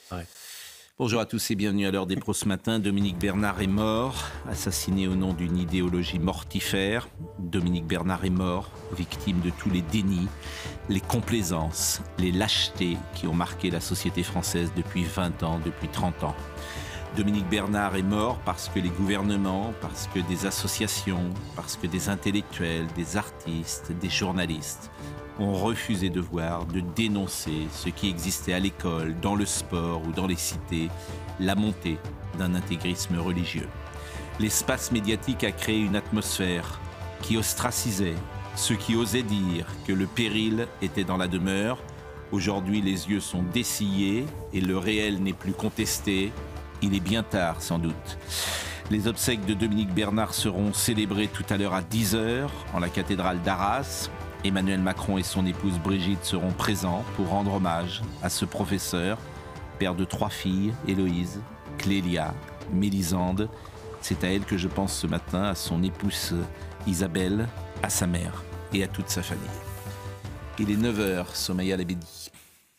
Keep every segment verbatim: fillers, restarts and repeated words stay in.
Ouais. Bonjour à tous et bienvenue à l'heure des pros ce matin. Dominique Bernard est mort, assassiné au nom d'une idéologie mortifère. Dominique Bernard est mort, victime de tous les dénis, les complaisances, les lâchetés qui ont marqué la société française depuis vingt ans, depuis trente ans. Dominique Bernard est mort parce que les gouvernements, parce que des associations, parce que des intellectuels, des artistes, des journalistes ont refusé de voir, de dénoncer ce qui existait à l'école, dans le sport ou dans les cités, la montée d'un intégrisme religieux. L'espace médiatique a créé une atmosphère qui ostracisait ceux qui osaient dire que le péril était dans la demeure. Aujourd'hui, les yeux sont dessillés et le réel n'est plus contesté. Il est bien tard, sans doute. Les obsèques de Dominique Bernard seront célébrées tout à l'heure à dix heures en la cathédrale d'Arras. Emmanuel Macron et son épouse Brigitte seront présents pour rendre hommage à ce professeur, père de trois filles, Héloïse, Clélia, Mélisande. C'est à elle que je pense ce matin, à son épouse Isabelle, à sa mère et à toute sa famille. Il est neuf heures, Somaya Labedi.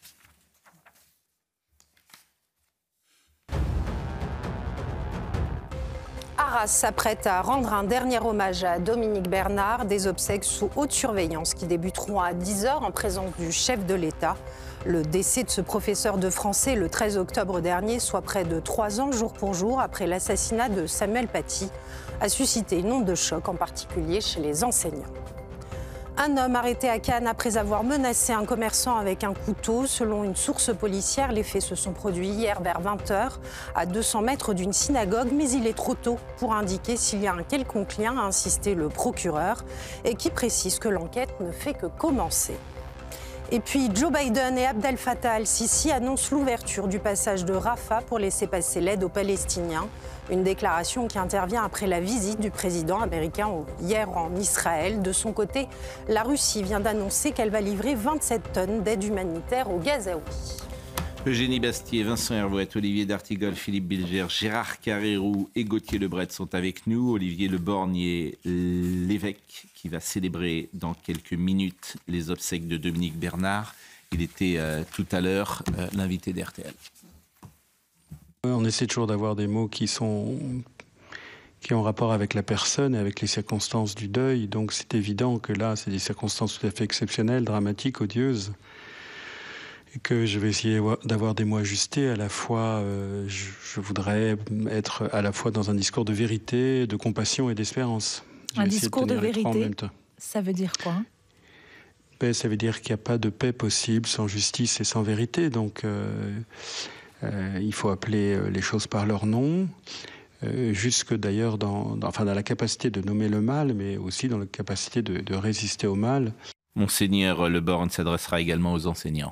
Arras s'apprête à rendre un dernier hommage à Dominique Bernard, des obsèques sous haute surveillance qui débuteront à dix heures en présence du chef de l'État. Le décès de ce professeur de français le treize octobre dernier, soit près de trois ans jour pour jour après l'assassinat de Samuel Paty, a suscité une onde de choc, en particulier chez les enseignants. Un homme arrêté à Cannes après avoir menacé un commerçant avec un couteau. Selon une source policière, les faits se sont produits hier vers vingt heures à deux cents mètres d'une synagogue. Mais il est trop tôt pour indiquer s'il y a un quelconque lien, a insisté le procureur, et qui précise que l'enquête ne fait que commencer. Et puis Joe Biden et Abdel Fattah al-Sisi annoncent l'ouverture du passage de Rafah pour laisser passer l'aide aux Palestiniens. Une déclaration qui intervient après la visite du président américain hier en Israël. De son côté, la Russie vient d'annoncer qu'elle va livrer vingt-sept tonnes d'aide humanitaire aux Gazaouis. Eugénie Bastier, Vincent Hervouet, Olivier D'Artigol, Philippe Bilger, Gérard Carrérou et Gauthier Lebret sont avec nous. Olivier Leborgnier, l'évêque qui va célébrer dans quelques minutes les obsèques de Dominique Bernard. Il était euh, tout à l'heure euh, l'invité d'R T L. On essaie toujours d'avoir des mots qui sont qui ont rapport avec la personne et avec les circonstances du deuil. Donc c'est évident que là, c'est des circonstances tout à fait exceptionnelles, dramatiques, odieuses. Et que je vais essayer d'avoir des mots ajustés. À la fois, euh, je, je voudrais être à la fois dans un discours de vérité, de compassion et d'espérance. Un discours de, de vérité, ça veut dire quoi? Paix, ça veut dire qu'il n'y a pas de paix possible sans justice et sans vérité. Donc, euh, euh, il faut appeler les choses par leur nom, euh, jusque d'ailleurs dans, dans, enfin, dans la capacité de nommer le mal, mais aussi dans la capacité de, de résister au mal. Monseigneur Leborgne s'adressera également aux enseignants.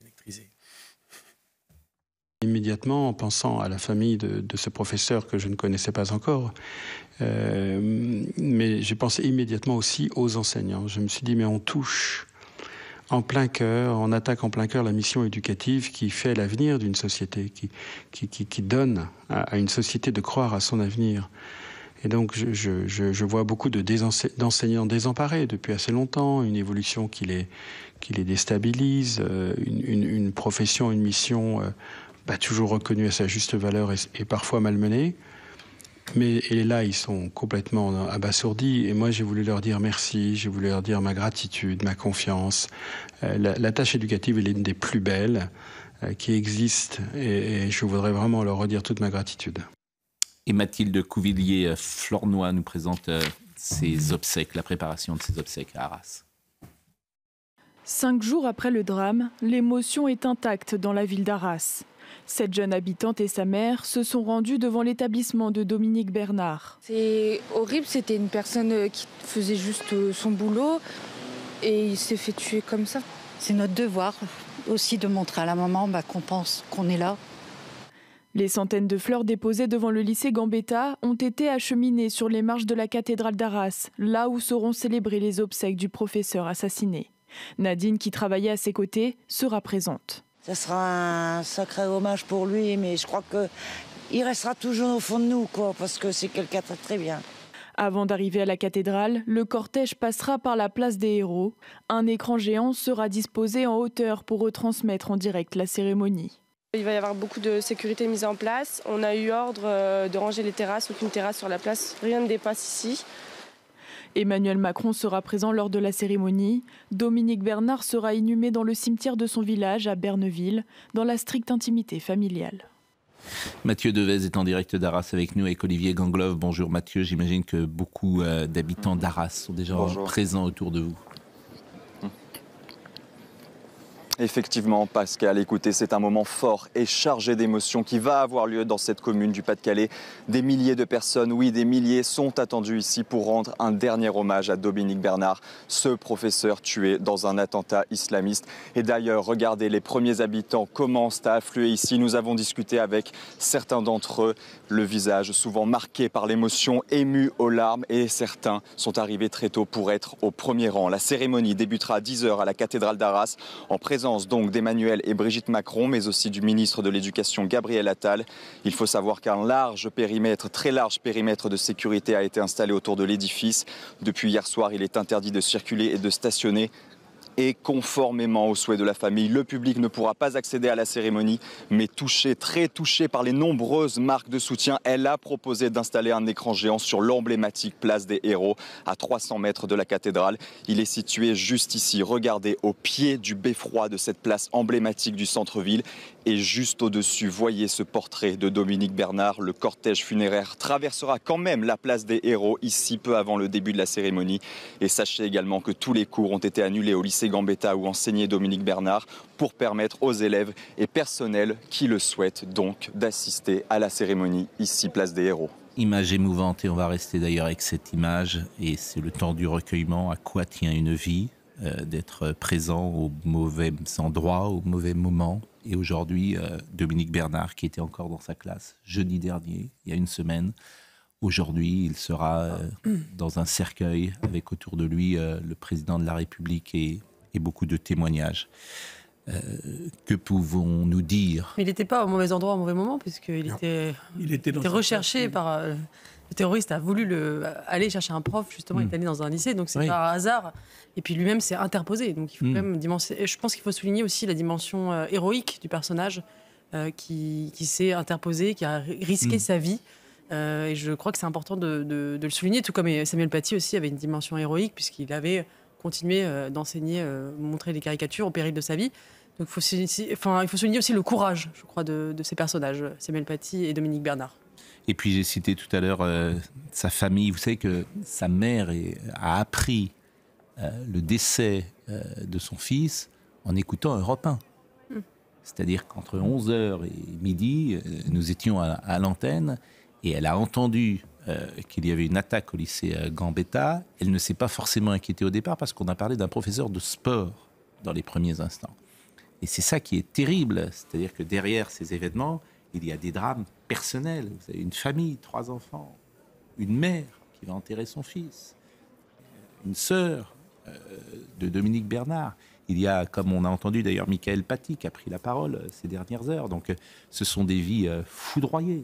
Immédiatement, en pensant à la famille de, de ce professeur que je ne connaissais pas encore, euh, mais j'ai pensé immédiatement aussi aux enseignants. Je me suis dit, mais on touche en plein cœur, on attaque en plein cœur la mission éducative qui fait l'avenir d'une société, qui, qui, qui, qui donne à, à une société de croire à son avenir. Et donc, je, je, je vois beaucoup de d'enseignants désemparés depuis assez longtemps, une évolution qui les, qui les déstabilise, une, une, une profession, une mission euh, pas toujours reconnue à sa juste valeur et, et parfois malmenée. Mais et là, ils sont complètement abasourdis. Et moi, j'ai voulu leur dire merci, j'ai voulu leur dire ma gratitude, ma confiance. Euh, la, la tâche éducative est l'une des plus belles euh, qui existent. Et, et je voudrais vraiment leur redire toute ma gratitude. Et Mathilde Couvillier-Flornois nous présente ses obsèques, la préparation de ses obsèques à Arras. Cinq jours après le drame, l'émotion est intacte dans la ville d'Arras. Cette jeune habitante et sa mère se sont rendues devant l'établissement de Dominique Bernard. C'est horrible, c'était une personne qui faisait juste son boulot et il s'est fait tuer comme ça. C'est notre devoir aussi de montrer à la maman bah, qu'on pense qu'on est là. Les centaines de fleurs déposées devant le lycée Gambetta ont été acheminées sur les marches de la cathédrale d'Arras, là où seront célébrées les obsèques du professeur assassiné. Nadine, qui travaillait à ses côtés, sera présente. Ce sera un sacré hommage pour lui, mais je crois qu'il restera toujours au fond de nous, quoi, parce que c'est quelqu'un de très bien. Avant d'arriver à la cathédrale, le cortège passera par la place des Héros. Un écran géant sera disposé en hauteur pour retransmettre en direct la cérémonie. Il va y avoir beaucoup de sécurité mise en place. On a eu ordre de ranger les terrasses, aucune terrasse sur la place, rien ne dépasse ici. Emmanuel Macron sera présent lors de la cérémonie. Dominique Bernard sera inhumé dans le cimetière de son village à Berneville, dans la stricte intimité familiale. Mathieu Devez est en direct d'Arras avec nous, avec Olivier Gangloff. Bonjour Mathieu, j'imagine que beaucoup d'habitants d'Arras sont déjà Bonjour. présents autour de vous. Effectivement, Pascal, écoutez, c'est un moment fort et chargé d'émotions qui va avoir lieu dans cette commune du Pas-de-Calais. Des milliers de personnes, oui, des milliers sont attendus ici pour rendre un dernier hommage à Dominique Bernard, ce professeur tué dans un attentat islamiste. Et d'ailleurs, regardez, les premiers habitants commencent à affluer ici. Nous avons discuté avec certains d'entre eux, le visage souvent marqué par l'émotion, ému aux larmes, et certains sont arrivés très tôt pour être au premier rang. La cérémonie débutera à dix heures à la cathédrale d'Arras, en présence donc d'Emmanuel et Brigitte Macron, mais aussi du ministre de l'Éducation Gabriel Attal. Il faut savoir qu'un large périmètre, très large périmètre de sécurité a été installé autour de l'édifice. Depuis hier soir, il est interdit de circuler et de stationner. Et conformément aux souhaits de la famille, le public ne pourra pas accéder à la cérémonie, mais touché, très touché par les nombreuses marques de soutien, elle a proposé d'installer un écran géant sur l'emblématique place des Héros, à trois cents mètres de la cathédrale. Il est situé juste ici, regardez, au pied du beffroi de cette place emblématique du centre-ville. Et juste au-dessus, voyez ce portrait de Dominique Bernard. Le cortège funéraire traversera quand même la place des Héros, ici peu avant le début de la cérémonie. Et sachez également que tous les cours ont été annulés au lycée Gambetta où enseignait Dominique Bernard pour permettre aux élèves et personnels qui le souhaitent donc d'assister à la cérémonie ici, place des Héros. Image émouvante, et on va rester d'ailleurs avec cette image, et c'est le temps du recueillement. À quoi tient une vie ? euh, D'être présent au mauvais endroit, au mauvais moment. Et aujourd'hui, euh, Dominique Bernard, qui était encore dans sa classe jeudi dernier, il y a une semaine, aujourd'hui, il sera euh, dans un cercueil avec autour de lui euh, le président de la République et, et beaucoup de témoignages. Euh, que pouvons-nous dire ? Mais il n'était pas au mauvais endroit au mauvais moment, puisqu'il était, il était, il était recherché par... Euh, le terroriste a voulu le, aller chercher un prof, justement, mmh. il est allé dans un lycée, donc c'est oui. pas un hasard. Et puis lui-même s'est interposé. Donc il faut mmh. quand même dimension... Et je pense qu'il faut souligner aussi la dimension euh, héroïque du personnage euh, qui, qui s'est interposé, qui a risqué mmh. sa vie. Euh, et je crois que c'est important de, de, de le souligner, tout comme Samuel Paty aussi avait une dimension héroïque, puisqu'il avait continué euh, d'enseigner, euh, montrer les caricatures au péril de sa vie. Donc faut, enfin, il faut souligner aussi le courage, je crois, de, de ces personnages, Samuel Paty et Dominique Bernard. Et puis j'ai cité tout à l'heure euh, sa famille. Vous savez que sa mère est, a appris euh, le décès euh, de son fils en écoutant Europe un. Mm. C'est-à-dire qu'entre onze heures et midi, euh, nous étions à, à l'antenne et elle a entendu euh, qu'il y avait une attaque au lycée Gambetta. Elle ne s'est pas forcément inquiétée au départ parce qu'on a parlé d'un professeur de sport dans les premiers instants. Et c'est ça qui est terrible. C'est-à-dire que derrière ces événements, il y a des drames personnels. Vous avez une famille, trois enfants, une mère qui va enterrer son fils, une sœur euh, de Dominique Bernard. Il y a, comme on a entendu d'ailleurs, Michael Paty qui a pris la parole euh, ces dernières heures. Donc euh, ce sont des vies euh, foudroyées.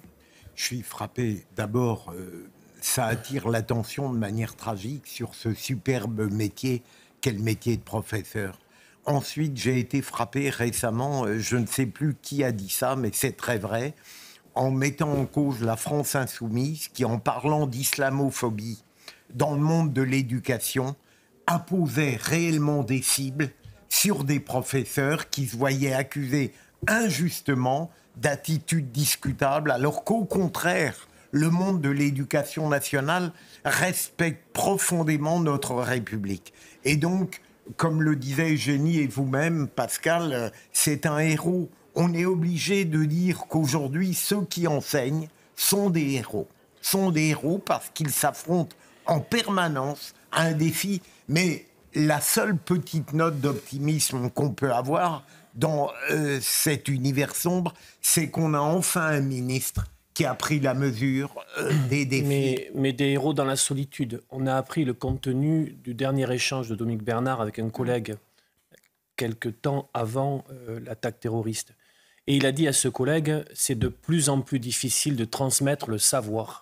Je suis frappé. D'abord, euh, ça attire l'attention de manière tragique sur ce superbe métier qu'est le métier de professeur. Ensuite, j'ai été frappé récemment, je ne sais plus qui a dit ça, mais c'est très vrai, en mettant en cause la France insoumise, qui, en parlant d'islamophobie dans le monde de l'éducation, imposait réellement des cibles sur des professeurs qui se voyaient accusés injustement d'attitudes discutables, alors qu'au contraire, le monde de l'éducation nationale respecte profondément notre République. Et donc, comme le disait Eugénie et vous-même, Pascal, c'est un héros. On est obligé de dire qu'aujourd'hui, ceux qui enseignent sont des héros. Sont des héros parce qu'ils s'affrontent en permanence à un défi. Mais la seule petite note d'optimisme qu'on peut avoir dans euh, cet univers sombre, c'est qu'on a enfin un ministre qui a pris la mesure euh, des défis. Mais, mais des héros dans la solitude. On a appris le contenu du dernier échange de Dominique Bernard avec un collègue quelque temps avant euh, l'attaque terroriste. Et il a dit à ce collègue, c'est de plus en plus difficile de transmettre le savoir.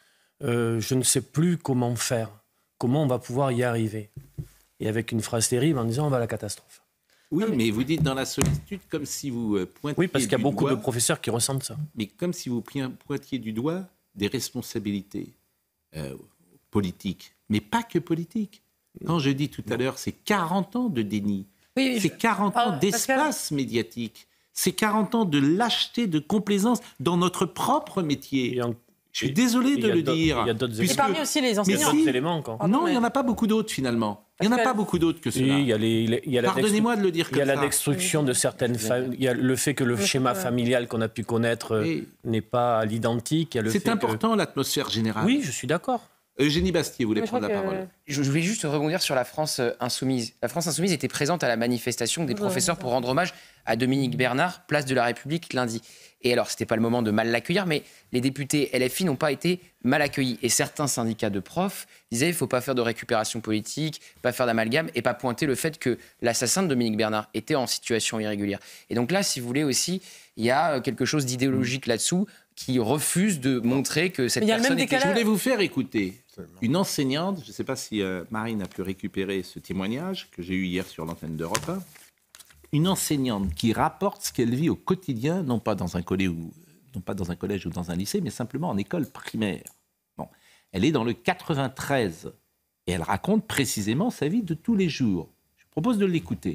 Euh, je ne sais plus comment faire, comment on va pouvoir y arriver. Et avec une phrase terrible en disant, on va à la catastrophe. Oui, mais... mais vous dites dans la solitude comme si vous pointiez. Oui, parce qu'il y a beaucoup doigt, de professeurs qui ressentent ça. Mais comme si vous pointiez du doigt des responsabilités euh, politiques, mais pas que politiques. Quand je dis tout à l'heure, c'est quarante ans de déni, oui, c'est quarante je... ans ah, d'espace que... médiatique, c'est quarante ans de lâcheté, de complaisance dans notre propre métier. En... Je suis désolé de le dire. Il y a d'autres puisque... Et parmi aussi les enseignants. Si, éléments, quand... Non, il n'y en a pas beaucoup d'autres finalement. Il n'y en a pas beaucoup d'autres que cela. Il y a les, il y a Pardonnez-moi de le dire comme ça. Il y a la destruction de certaines familles. Il y a le fait que le schéma familial qu'on a pu connaître et... n'est pas à l'identique. C'est important que... l'atmosphère générale. Oui, je suis d'accord. Eugénie Bastier voulait prendre la que... parole. Je voulais juste rebondir sur la France insoumise. La France insoumise était présente à la manifestation des professeurs pour rendre hommage à Dominique Bernard, place de la République, lundi. Et alors, ce n'était pas le moment de mal l'accueillir, mais les députés L F I n'ont pas été mal accueillis. Et certains syndicats de profs disaient qu'il ne faut pas faire de récupération politique, pas faire d'amalgame et pas pointer le fait que l'assassin de Dominique Bernard était en situation irrégulière. Et donc là, si vous voulez aussi, il y a quelque chose d'idéologique là-dessous qui refuse de montrer que cette personne était... Je voulais vous faire écouter une enseignante, je ne sais pas si euh, Marine a pu récupérer ce témoignage que j'ai eu hier sur l'antenne d'Europe un, une enseignante qui rapporte ce qu'elle vit au quotidien, non pas dans un collège ou, non pas dans un collège ou dans un lycée, mais simplement en école primaire. Bon. Elle est dans le quatre-vingt-treize et elle raconte précisément sa vie de tous les jours. Je vous propose de l'écouter.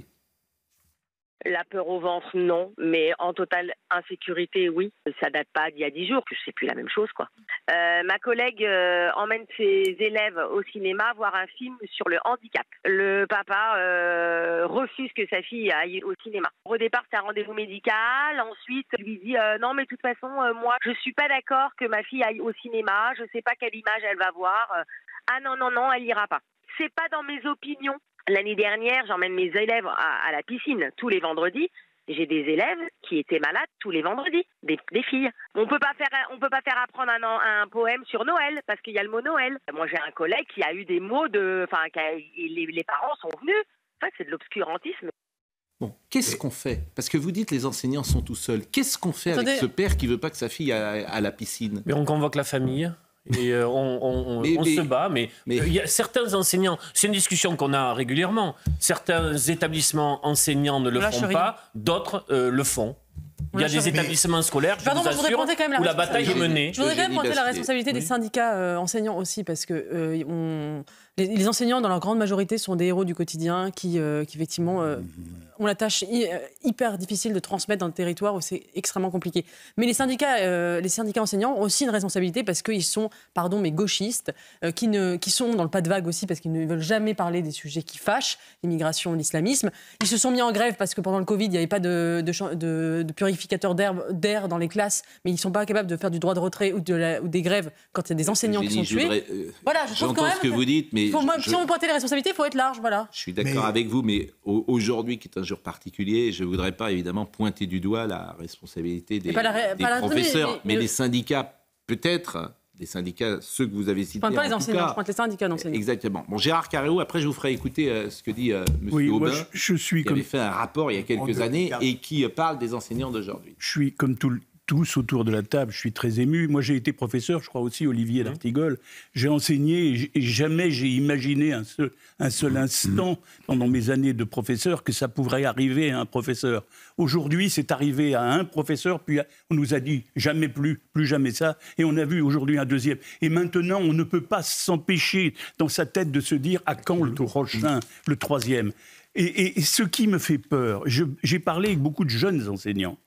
La peur au ventre, non, mais en totale insécurité, oui. Ça date pas d'il y a dix jours, que c'est plus la même chose, quoi. Euh, ma collègue euh, emmène ses élèves au cinéma voir un film sur le handicap. Le papa euh, refuse que sa fille aille au cinéma. Au départ, c'est un rendez-vous médical. Ensuite, il lui dit euh, non, mais de toute façon, euh, moi, je suis pas d'accord que ma fille aille au cinéma. Je sais pas quelle image elle va voir. Ah non, non, non, elle ira pas. C'est pas dans mes opinions. L'année dernière, j'emmène mes élèves à, à la piscine tous les vendredis. J'ai des élèves qui étaient malades tous les vendredis, des, des filles. On peut pas faire, on peut pas faire apprendre un, un poème sur Noël parce qu'il y a le mot Noël. Moi, j'ai un collègue qui a eu des mots de, enfin, les, les parents sont venus. Enfin, c'est de l'obscurantisme. Bon, qu'est-ce qu'on fait? Parce que vous dites les enseignants sont tout seuls. Qu'est-ce qu'on fait Attendez. avec ce père qui veut pas que sa fille aille à, à la piscine? Mais on convoque la famille. Et euh, on, on, mais, on mais, se bat, mais il euh, y a certains enseignants, c'est une discussion qu'on a régulièrement, certains établissements enseignants ne le font rien. pas, d'autres euh, le font. Il y a des établissements scolaires, je Pardon, vous assure, quand même la où la bataille est menée. Je voudrais quand même pointer la responsabilité oui. des syndicats euh, enseignants aussi, parce que euh, on... les, les enseignants, dans leur grande majorité, sont des héros du quotidien qui, euh, qui effectivement, euh, ont la tâche hy- hyper difficile de transmettre dans le territoire où c'est extrêmement compliqué. Mais les syndicats, euh, les syndicats enseignants ont aussi une responsabilité parce qu'ils sont, pardon, mais gauchistes, euh, qui, ne, qui sont dans le pas de vague aussi parce qu'ils ne veulent jamais parler des sujets qui fâchent, l'immigration, l'islamisme. Ils se sont mis en grève parce que pendant le Covid, il n'y avait pas de, de, de, de purificateur d'air, d'air dans les classes, mais ils ne sont pas capables de faire du droit de retrait ou, de la, ou des grèves quand il y a des enseignants Eugénie, qui sont tués. Voudrais, euh, voilà, je trouve j'entends quand même ce que vous dites, mais... Faut, je, si on veut pointer les responsabilités, il faut être large, voilà. Je suis d'accord mais... avec vous, mais aujourd'hui, qui est un jour particulier, je ne voudrais pas évidemment pointer du doigt la responsabilité des, la, des professeurs, mais, mais, mais les syndicats, peut-être, les syndicats, ceux que vous avez cités. Je ne pointe pas les enseignants, cas, je pointe les syndicats d'enseignants. Exactement. Bon, Gérard Carreau, après je vous ferai écouter euh, ce que dit euh, M. Oui, Aubin, moi, je, je suis qui comme... avait fait un rapport il y a quelques années et qui euh, parle des enseignants d'aujourd'hui. Je suis comme tout le... tous autour de la table, je suis très ému. Moi, j'ai été professeur, je crois aussi, Olivier d'Artigol. J'ai enseigné et jamais j'ai imaginé un seul, un seul instant pendant mes années de professeur que ça pourrait arriver à un professeur. Aujourd'hui, c'est arrivé à un professeur, puis on nous a dit jamais plus, plus jamais ça, et on a vu aujourd'hui un deuxième. Et maintenant, on ne peut pas s'empêcher dans sa tête de se dire à quand le prochain, le troisième. Et, et, et ce qui me fait peur, je, j'ai parlé avec beaucoup de jeunes enseignants.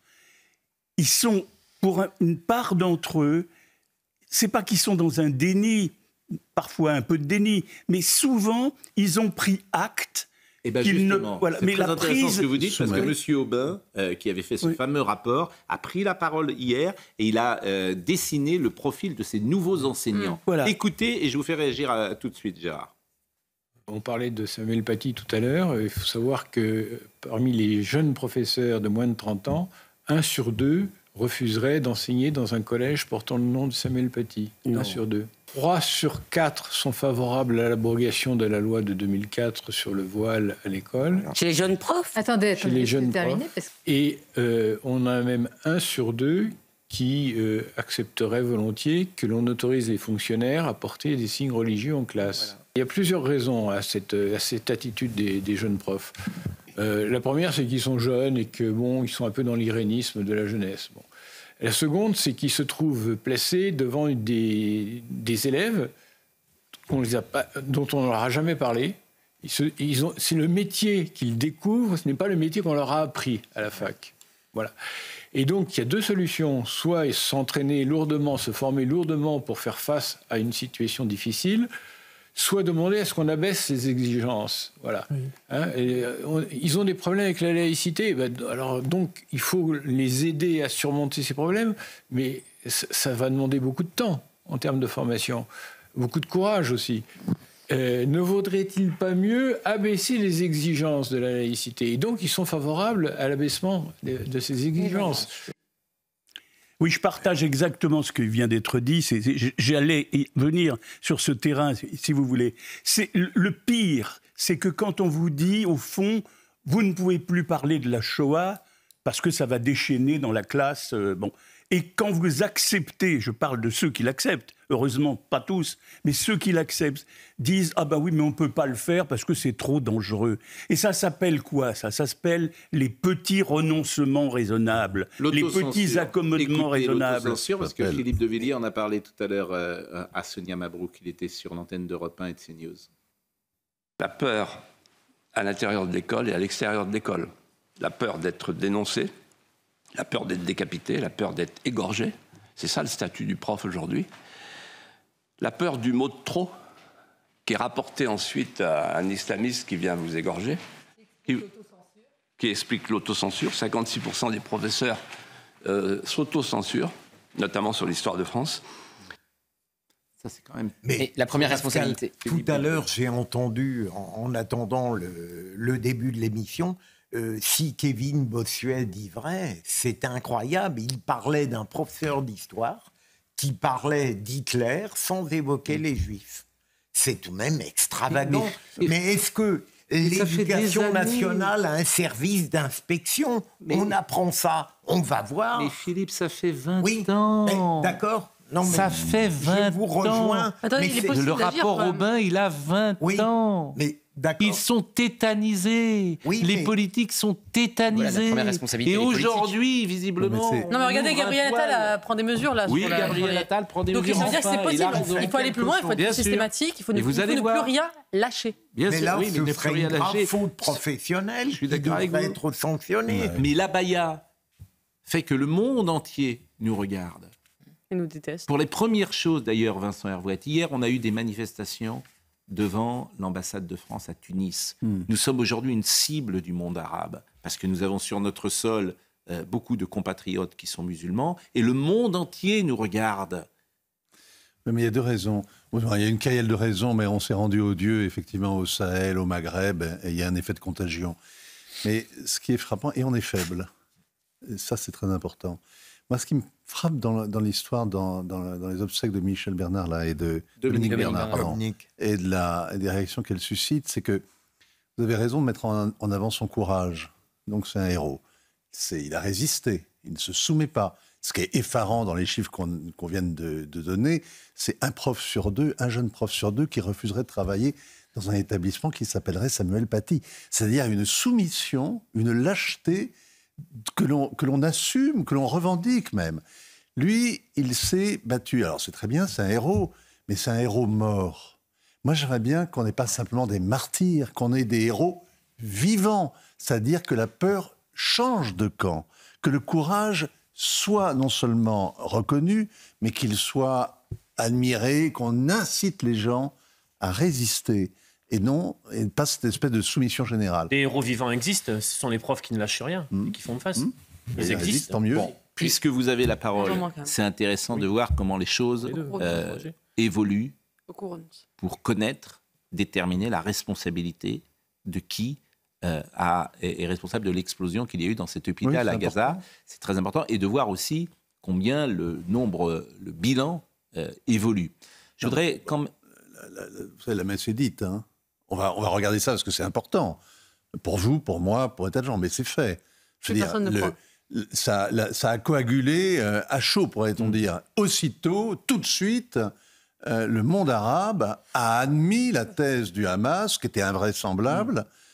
Ils sont, pour une part d'entre eux, c'est pas qu'ils sont dans un déni, parfois un peu de déni, mais souvent, ils ont pris acte. Eh ben justement, ne, voilà, c'est mais très la intéressant prise, ce que vous dites, parce ouais. que M. Aubin, euh, qui avait fait ce oui. fameux rapport, a pris la parole hier et il a euh, dessiné le profil de ces nouveaux enseignants. Mmh. Voilà. Écoutez, et je vous fais réagir à, tout de suite, Gérard. On parlait de Samuel Paty tout à l'heure. Il faut savoir que parmi les jeunes professeurs de moins de trente ans, un sur deux refuserait d'enseigner dans un collège portant le nom de Samuel Paty. Non. Un sur deux. Trois sur quatre sont favorables à l'abrogation de la loi de deux mille quatre sur le voile à l'école. Chez les jeunes profs Attendez, Chez les jeunes terminer, profs. parce que... Et euh, on a même un sur deux qui euh, accepterait volontiers que l'on autorise les fonctionnaires à porter des signes religieux en classe. Voilà. Il y a plusieurs raisons à cette, à cette attitude des, des jeunes profs. Euh, la première, c'est qu'ils sont jeunes et que bon, ils sont un peu dans l'irénisme de la jeunesse. Bon. La seconde, c'est qu'ils se trouvent placés devant des, des élèves qu'on les a pas, dont on ne leur a jamais parlé. Ils se, ils ont, c'est le métier qu'ils découvrent, ce n'est pas le métier qu'on leur a appris à la fac. Voilà. Et donc, il y a deux solutions. Soit s'entraîner lourdement, se former lourdement pour faire face à une situation difficile, soit demander à ce qu'on abaisse ces exigences. Voilà. Oui. Hein, et on, ils ont des problèmes avec la laïcité. Ben, alors, donc, il faut les aider à surmonter ces problèmes, mais ça, ça va demander beaucoup de temps en termes de formation. Beaucoup de courage aussi. Euh, ne vaudrait-il pas mieux abaisser les exigences de la laïcité? Et donc, ils sont favorables à l'abaissement de, de ces exigences. Oui, je partage exactement ce qui vient d'être dit. C'est, c'est, j'allais venir sur ce terrain, si vous voulez. C'est, le pire, c'est que quand on vous dit, au fond, vous ne pouvez plus parler de la Shoah parce que ça va déchaîner dans la classe. Euh, bon. Et quand vous acceptez, je parle de ceux qui l'acceptent, heureusement pas tous, mais ceux qui l'acceptent disent « Ah bah oui, mais on ne peut pas le faire parce que c'est trop dangereux ». Et ça s'appelle quoi ça Ça s'appelle les petits renoncements raisonnables, les petits accommodements Écoutez, raisonnables. L'autocensure, parce que Philippe de Villiers en a parlé tout à l'heure euh, à Sonia Mabrouk, il était sur l'antenne d'Europe un et de CNews. La peur à l'intérieur de l'école et à l'extérieur de l'école. La peur d'être dénoncé, la peur d'être décapité, la peur d'être égorgé. C'est ça le statut du prof aujourd'hui. La peur du mot de trop, qui est rapporté ensuite à un islamiste qui vient vous égorger, qui, qui explique l'autocensure. cinquante-six pour cent des professeurs euh, s'autocensurent, notamment sur l'histoire de France. Ça, c'est quand même... Mais la première responsabilité. Tout à l'heure, j'ai entendu, en, en attendant le, le début de l'émission, euh, si Kevin Bossuet dit vrai, c'est incroyable. Il parlait d'un professeur d'histoire qui parlait d'Hitler sans évoquer les Juifs. C'est tout de même extravagant. Mais, mais est-ce que l'éducation nationale a un service d'inspection? On apprend ça, on va voir. Mais Philippe, ça fait vingt oui, ans. D'accord. Non, mais ça fait vingt je vous rejoins, ans. Attendez, mais c'est, le rapport Robin, il a vingt oui, ans. Mais ils sont tétanisés. Oui, les mais... politiques sont tétanisés. Voilà, et aujourd'hui, visiblement... Non, mais regardez, Gabriel Attal prend des mesures là. Oui, sur Gabriel la... Attal prend des Donc, mesures. Donc, ça veut dire que c'est possible. Il, il faut aller plus loin, il faut être plus systématique, il faut ne, vous il faut ne plus rien lâcher. Bien mais sûr, là, oui, ce mais serait une grave faute professionnelle qui devrait être sanctionnée. Mais l'abaya fait que le monde entier nous regarde. Et nous déteste. Pour les premières choses, d'ailleurs, Vincent Hervouette, hier, on a eu des manifestations devant l'ambassade de France à Tunis. Mm. Nous sommes aujourd'hui une cible du monde arabe, parce que nous avons sur notre sol euh, beaucoup de compatriotes qui sont musulmans, et le monde entier nous regarde. Mais il y a deux raisons. Il y a une carrière de raisons, mais on s'est rendu odieux, effectivement, au Sahel, au Maghreb, et il y a un effet de contagion. Mais ce qui est frappant, et on est faible, et ça c'est très important. Moi, ce qui me frappe dans, dans l'histoire, dans, dans, dans les obsèques de Michel Bernard là, et de Dominique, Dominique Bernard, pardon, et, de la, et des réactions qu'elle suscite, c'est que vous avez raison de mettre en, en avant son courage. Donc c'est un héros. C'est, il a résisté, il ne se soumet pas. Ce qui est effarant dans les chiffres qu'on, qu'on vient de, de donner, c'est un prof sur deux, un jeune prof sur deux qui refuserait de travailler dans un établissement qui s'appellerait Samuel Paty. C'est-à-dire une soumission, une lâcheté que l'on, que l'on assume, que l'on revendique même. Lui, il s'est battu. Alors c'est très bien, c'est un héros, mais c'est un héros mort. Moi, j'aimerais bien qu'on n'ait pas simplement des martyrs, qu'on ait des héros vivants. C'est-à-dire que la peur change de camp, que le courage soit non seulement reconnu, mais qu'il soit admiré, qu'on incite les gens à résister. Et non, et pas cette espèce de soumission générale. Les héros vivants existent, ce sont les profs qui ne lâchent rien, mmh. et qui font face. Mmh. Ils et existent. Tant mieux. Bon, puisque vous avez la parole, c'est intéressant oui. de voir comment les choses euh, évoluent pour connaître, déterminer la responsabilité de qui euh, a, est, est responsable de l'explosion qu'il y a eu dans cet hôpital oui, à Gaza. Important. C'est très important. Et de voir aussi combien le nombre, le bilan euh, évolue. Je non, voudrais... Quand... La, la, la, vous savez, la messe est dite, hein. On va, on va regarder ça parce que c'est important. Pour vous, pour moi, pour un tas de gens, mais c'est fait. Je veux dire, le, le, ça, la, ça a coagulé euh, à chaud, pourrait-on mmh. dire. Aussitôt, tout de suite, euh, le monde arabe a admis la thèse du Hamas, qui était invraisemblable. Mmh.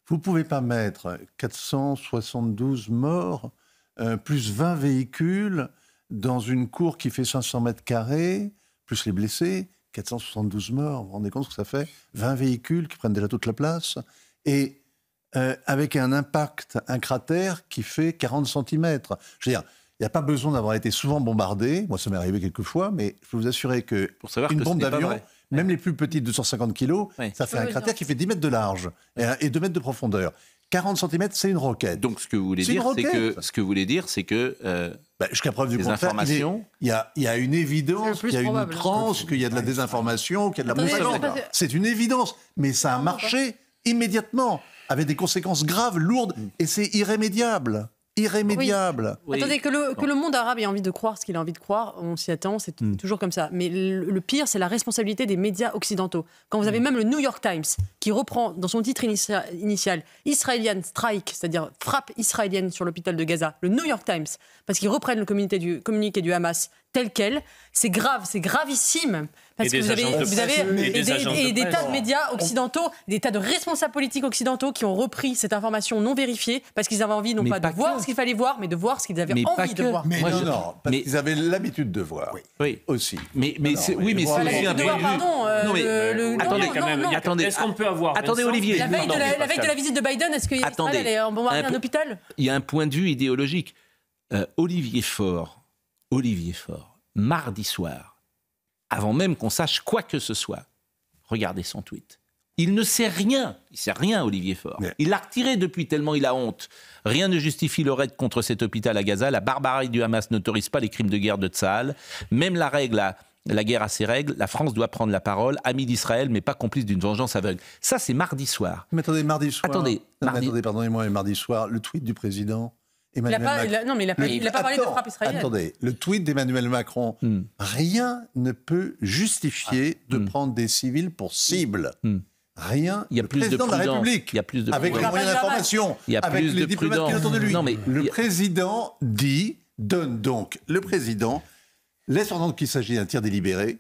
Vous ne pouvez pas mettre quatre cent soixante-douze morts, euh, plus vingt véhicules, dans une cour qui fait cinq cents mètres carrés, plus les blessés, quatre cent soixante-douze morts. Vous vous rendez compte ce que ça fait? vingt véhicules qui prennent déjà toute la place. Et euh, avec un impact, un cratère qui fait quarante centimètres. Je veux dire, il n'y a pas besoin d'avoir été souvent bombardé. Moi, ça m'est arrivé quelques fois, mais je peux vous assurer qu'une bombe d'avion, même les plus petites, deux cent cinquante kilos, oui. ça fait oui, un cratère qui fait dix mètres de large et, et deux mètres de profondeur. quarante centimètres, c'est une roquette. Donc, ce que vous voulez dire, c'est que, ce que vous voulez dire, c'est que euh, bah, jusqu'à preuve du contraire, il y a, il y a une évidence, qu'il y a une outrance, qu'il y a de la désinformation, qu'il y a de la propagande. C'est une évidence, mais ça a marché immédiatement, avec des conséquences graves, lourdes, et c'est irrémédiable. Irrémédiable. Oui. Oui. Attendez, que le, que le monde arabe ait envie de croire ce qu'il a envie de croire, on s'y attend, c'est mm. toujours comme ça. Mais le, le pire, c'est la responsabilité des médias occidentaux. Quand vous avez mm. même le New York Times qui reprend dans son titre initia, initial « Israelian Strike », c'est-à-dire « frappe israélienne sur l'hôpital de Gaza », le New York Times, parce qu'ils reprennent le communiqué du, communiqué du Hamas tel quel, c'est grave, c'est gravissime. Parce que vous avez, vous avez et et des, et et des tas de médias occidentaux, des tas de responsables politiques occidentaux qui ont repris cette information non vérifiée parce qu'ils avaient envie non mais pas, pas de voir ce qu'il fallait voir, mais de voir ce qu'ils avaient mais envie de voir. Mais Moi, non, je... non, parce mais... qu'ils avaient l'habitude de voir. Oui, oui. aussi. Mais, mais c'est, oui, mais c'est aussi un point de vue. Pardon, euh, non, mais le, le, attendez non, quand même. Non, non, attendez, est-ce qu'on peut avoir Attendez, Olivier. La veille, de la, la veille de la visite de Biden, est-ce qu'il allait bombarder un hôpital? Il y a un point de vue idéologique. Olivier Faure, Olivier Faure, mardi soir, avant même qu'on sache quoi que ce soit, regardez son tweet. Il ne sait rien, il ne sait rien, Olivier Faure. Mais... Il l'a retiré depuis tellement il a honte. Rien ne justifie le raid contre cet hôpital à Gaza. La barbarie du Hamas n'autorise pas les crimes de guerre de Tsahal. Même la règle, la, la guerre a ses règles. La France doit prendre la parole, ami d'Israël, mais pas complice d'une vengeance aveugle. Ça, c'est mardi soir. Mais attendez, mardi soir. Attendez, non, mardi... attendez pardonnez-moi, mardi soir, le tweet du président. Emmanuel il n'a pas, Macron. il a, non, mais il n'a pas, il a pas parlé Attends, de frappe israélienne. Attendez, le tweet d'Emmanuel Macron, mm. rien ne peut justifier ah. de mm. prendre des civils pour cible. Mm. Rien. Il y a le plus président de, de la République, il y a plus de avec les moyens d'information, avec les diplomates qui l'entendent de lui. Non, mais le a... président dit, donne donc, le président laisse entendre qu'il s'agit d'un tir délibéré.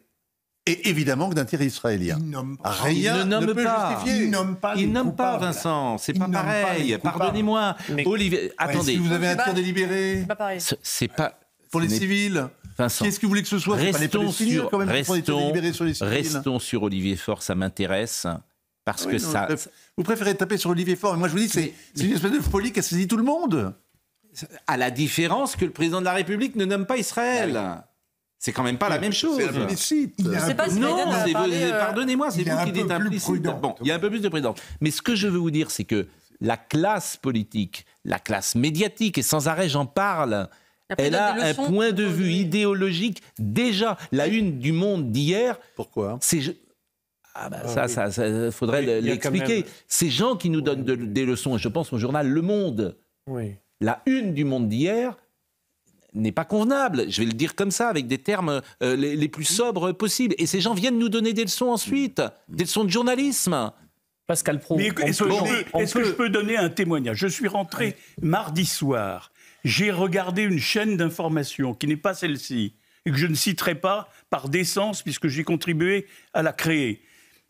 Et évidemment que d'un tir israélien. Rien il ne, nomme ne peut pas. justifier. Il nomme pas. Il nomme pas, Vincent. C'est pas pareil. Pas Pardonnez-moi. Mais... Olivier, ouais, attendez. Si vous avez un tir délibéré, c'est pas pareil. C'est pas pour les civils. Vincent. Qu'est-ce que vous voulez que ce soit? Restons c'est pas les sur, quand même, restons, sur les civils. Restons sur Olivier Faure. Ça m'intéresse parce oui, que non, ça. Vous préférez taper sur Olivier Faure. Moi, je vous dis, c'est mais... une espèce de folie qui a saisi tout le monde. À la différence que le président de la République ne nomme pas Israël. Ah oui. C'est quand même pas la même chose. C'est implicite. Non, pardonnez-moi, c'est vous qui dites implicite. Bon, il y a un peu plus de prudence. Mais ce que je veux vous dire, c'est que la classe politique, la classe médiatique, et sans arrêt j'en parle, elle a un point de vue idéologique. Déjà, la une du Monde d'hier... Pourquoi ? C'est... Ah ben ça, ça, ça, faudrait oui, l'expliquer. Même... Ces gens qui nous donnent de, des leçons, et je pense au journal Le Monde, oui. La une du Monde d'hier... n'est pas convenable, je vais le dire comme ça, avec des termes euh, les, les plus sobres possibles. Et ces gens viennent nous donner des leçons ensuite, des leçons de journalisme. Pascal Praud, Mais est-ce, que, je, est-ce que je peux donner un témoignage? Je suis rentré mardi soir, j'ai regardé une chaîne d'information qui n'est pas celle-ci, et que je ne citerai pas par décence, puisque j'ai contribué à la créer.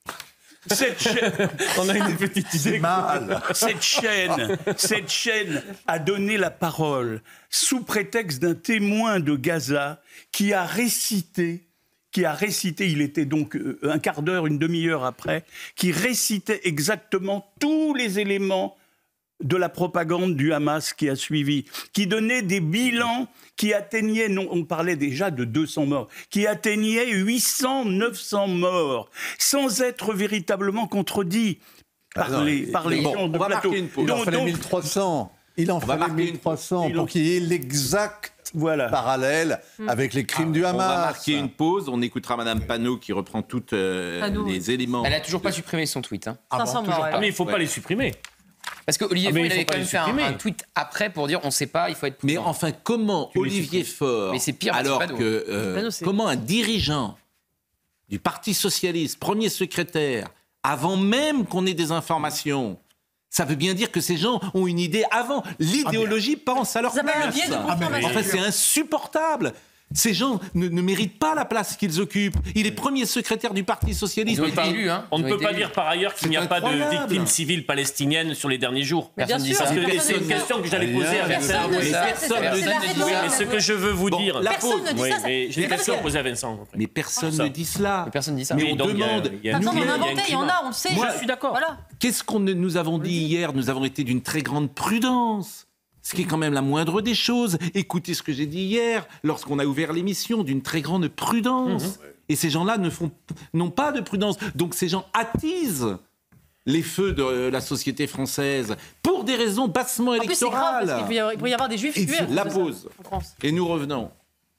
Cette chaîne, on a une petite idée. Mal. Cette chaîne, cette chaîne a donné la parole sous prétexte d'un témoin de Gaza qui a récité, qui a récité, il était donc un quart d'heure, une demi-heure après, qui récitait exactement tous les éléments de la propagande du Hamas qui a suivi, qui donnait des bilans qui atteignaient, non, on parlait déjà de deux cents morts, qui atteignaient huit cents, neuf cents morts, sans être véritablement contredit par ah non, les, par les bon, gens de plateau. Il en fallait mille trois cents. Il en fallait mille trois cents pour qu'il y ait l'exact voilà. parallèle mmh. avec les crimes ah, du Hamas. On va marquer une pause, on écoutera Madame Panot qui reprend tous euh, les éléments. Elle n'a toujours pas supprimé son tweet. Hein. Ah, bon, morts, ouais. ah mais il ne faut ouais. pas les supprimer. Parce que Olivier ah Faure, il avait quand même fait un, un tweet après pour dire on ne sait pas, il faut être prudent. Mais enfin, comment Olivier Faure, mais c'est pire, alors c'est que euh, Panot, comment un dirigeant du Parti socialiste, premier secrétaire, avant même qu'on ait des informations, ça veut bien dire que ces gens ont une idée avant. L'idéologie ah pense à leur place. Le biais de ah Enfin, c'est insupportable. Ces gens ne, ne méritent pas la place qu'ils occupent. Il est premier secrétaire du Parti socialiste. Ils ont été élus, hein. On ne peut pas élus. dire par ailleurs qu'il n'y a pas de victimes civiles palestiniennes sur les derniers jours. Mais personne ne dit ça. C'est une question que j'allais poser à Vincent. Personne ne dit ça. Mais ce que je veux vous dire... Personne ne dit ça. J'ai une question à poser à Vincent. Mais personne ne dit cela. Mais personne ne dit ça. Mais on demande... Attends, on a inventé, il y en a, on le sait. Je suis d'accord. Qu'est-ce qu'on nous avons dit hier? Nous avons été d'une très grande prudence. Ce qui est quand même la moindre des choses. Écoutez ce que j'ai dit hier, lorsqu'on a ouvert l'émission, d'une très grande prudence. Mmh. Et ces gens-là ne font, n'ont pas de prudence. Donc ces gens attisent les feux de la société française pour des raisons bassement électorales. En plus, c'est grave, parce qu'il peut y avoir des juifs tués. La pause. Et nous revenons.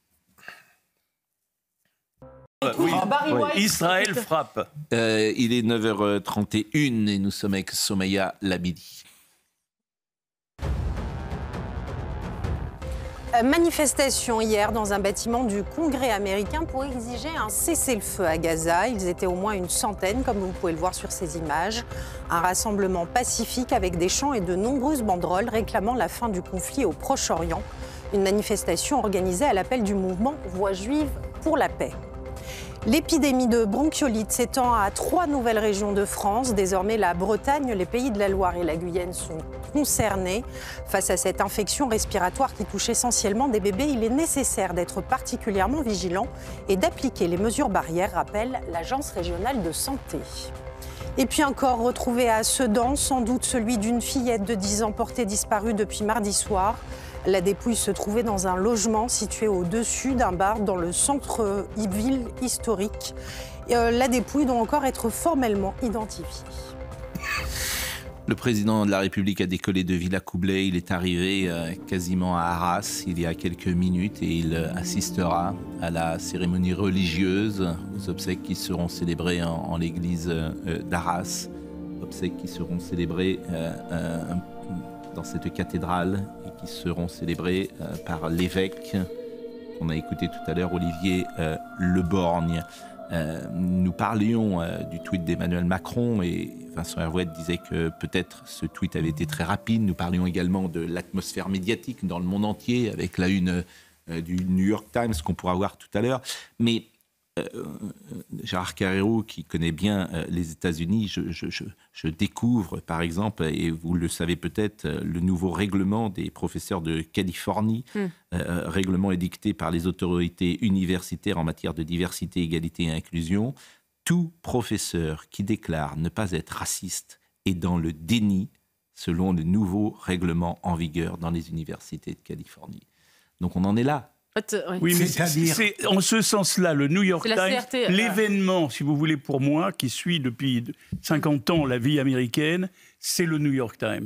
Oui. Oui. Israël frappe. Euh, il est neuf heures trente et une et nous sommes avec Somaya Labidi. Manifestation hier dans un bâtiment du Congrès américain pour exiger un cessez-le-feu à Gaza. Ils étaient au moins une centaine, comme vous pouvez le voir sur ces images. Un rassemblement pacifique avec des chants et de nombreuses banderoles réclamant la fin du conflit au Proche-Orient. Une manifestation organisée à l'appel du mouvement Voix juive pour la paix. L'épidémie de bronchiolite s'étend à trois nouvelles régions de France. Désormais, la Bretagne, les Pays de la Loire et la Guyane sont concernés. Face à cette infection respiratoire qui touche essentiellement des bébés, il est nécessaire d'être particulièrement vigilant et d'appliquer les mesures barrières, rappelle l'Agence régionale de santé. Et puis un corps retrouvé à Sedan, sans doute celui d'une fillette de dix ans portée disparue depuis mardi soir. La dépouille se trouvait dans un logement situé au-dessus d'un bar dans le centre-ville historique. La dépouille doit encore être formellement identifiée. Le président de la République a décollé de Villacoublay. Il est arrivé euh, quasiment à Arras il y a quelques minutes et il euh, assistera à la cérémonie religieuse, aux obsèques qui seront célébrées en, en l'église euh, d'Arras. Obsèques qui seront célébrées euh, euh, dans cette cathédrale et qui seront célébrées euh, par l'évêque qu'on a écouté tout à l'heure, Olivier euh, Le Borgne. Euh, nous parlions euh, du tweet d'Emmanuel Macron et Vincent Hervouet disait que peut-être ce tweet avait été très rapide. Nous parlions également de l'atmosphère médiatique dans le monde entier avec la une euh, du New York Times qu'on pourra voir tout à l'heure. Mais euh, Gérard Carrero, qui connaît bien euh, les États-Unis, je, je, je, je découvre par exemple, et vous le savez peut-être, le nouveau règlement des professeurs de Californie, mm. euh, règlement édicté par les autorités universitaires en matière de diversité, égalité et inclusion. Tout professeur qui déclare ne pas être raciste est dans le déni selon le nouveau règlement en vigueur dans les universités de Californie. Donc on en est là. Oui, mais c'est en ce sens-là, le New York Times, l'événement, si vous voulez, pour moi, qui suit depuis cinquante ans la vie américaine, c'est le New York Times.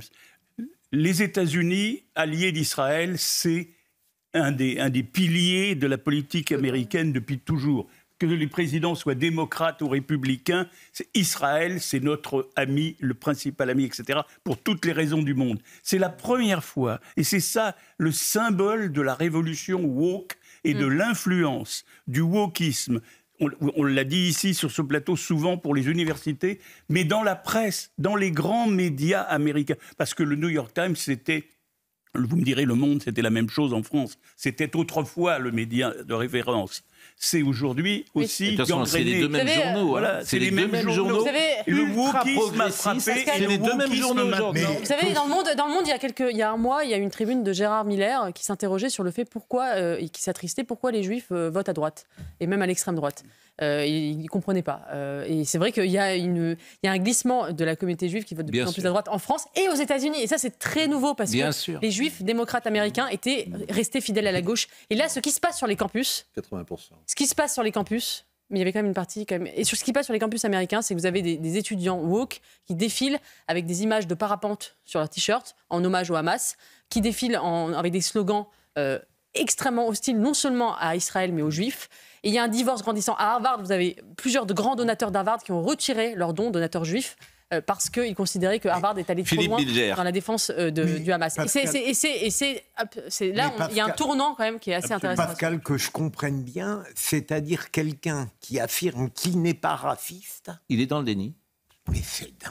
Les États-Unis, alliés d'Israël, c'est un des, un des piliers de la politique américaine depuis toujours. Que les présidents soient démocrates ou républicains, c'est Israël, c'est notre ami, le principal ami, et cetera, pour toutes les raisons du monde. C'est la première fois, et c'est ça le symbole de la révolution woke et de mmh. l'influence du wokisme. On, on l'a dit ici sur ce plateau souvent pour les universités, mais dans la presse, dans les grands médias américains. Parce que le New York Times, c'était... Vous me direz, Le Monde, c'était la même chose en France. C'était autrefois le média de référence. C'est aujourd'hui aussi oui. C'est les deux mêmes journaux. Voilà, c'est les, les mêmes, mêmes journaux. Vous savez, le wokisme a frappé. C'est les deux mêmes journaux aujourd'hui. Vous savez, dans le monde, dans le monde, il y a quelques, il y a un mois, il y a une tribune de Gérard Miller qui s'interrogeait sur le fait pourquoi, euh, et qui s'attristait, pourquoi les Juifs euh, votent à droite et même à l'extrême droite. Euh, il ne comprenait pas. Euh, et c'est vrai qu'il y a une, il y a un glissement de la communauté juive qui vote de plus en plus à droite en France et aux États-Unis. Et ça, c'est très nouveau parce Bien que sûr. les Juifs démocrates américains étaient restés fidèles à la gauche. Et là, ce qui se passe sur les campus, quatre-vingts pour cent. Ce qui se passe sur les campus, mais il y avait quand même une partie quand même. Et sur ce qui passe sur les campus américains, c'est que vous avez des, des étudiants woke qui défilent avec des images de parapente sur leur t-shirt en hommage au Hamas, qui défilent en, avec des slogans euh, extrêmement hostiles non seulement à Israël mais aux Juifs. Et il y a un divorce grandissant. À Harvard, vous avez plusieurs de grands donateurs d'Harvard qui ont retiré leurs dons, donateurs juifs, euh, parce qu'ils considéraient que Harvard est allé trop loin Bilger. dans la défense euh, de, du Hamas. Pascal, et, c'est, et, c'est, et c'est, c'est, là, on, Pascal, il y a un tournant quand même qui est assez intéressant. Pascal, que je comprenne bien, c'est-à-dire quelqu'un qui affirme qu'il n'est pas raciste. Il est dans le déni. Mais c'est dingue.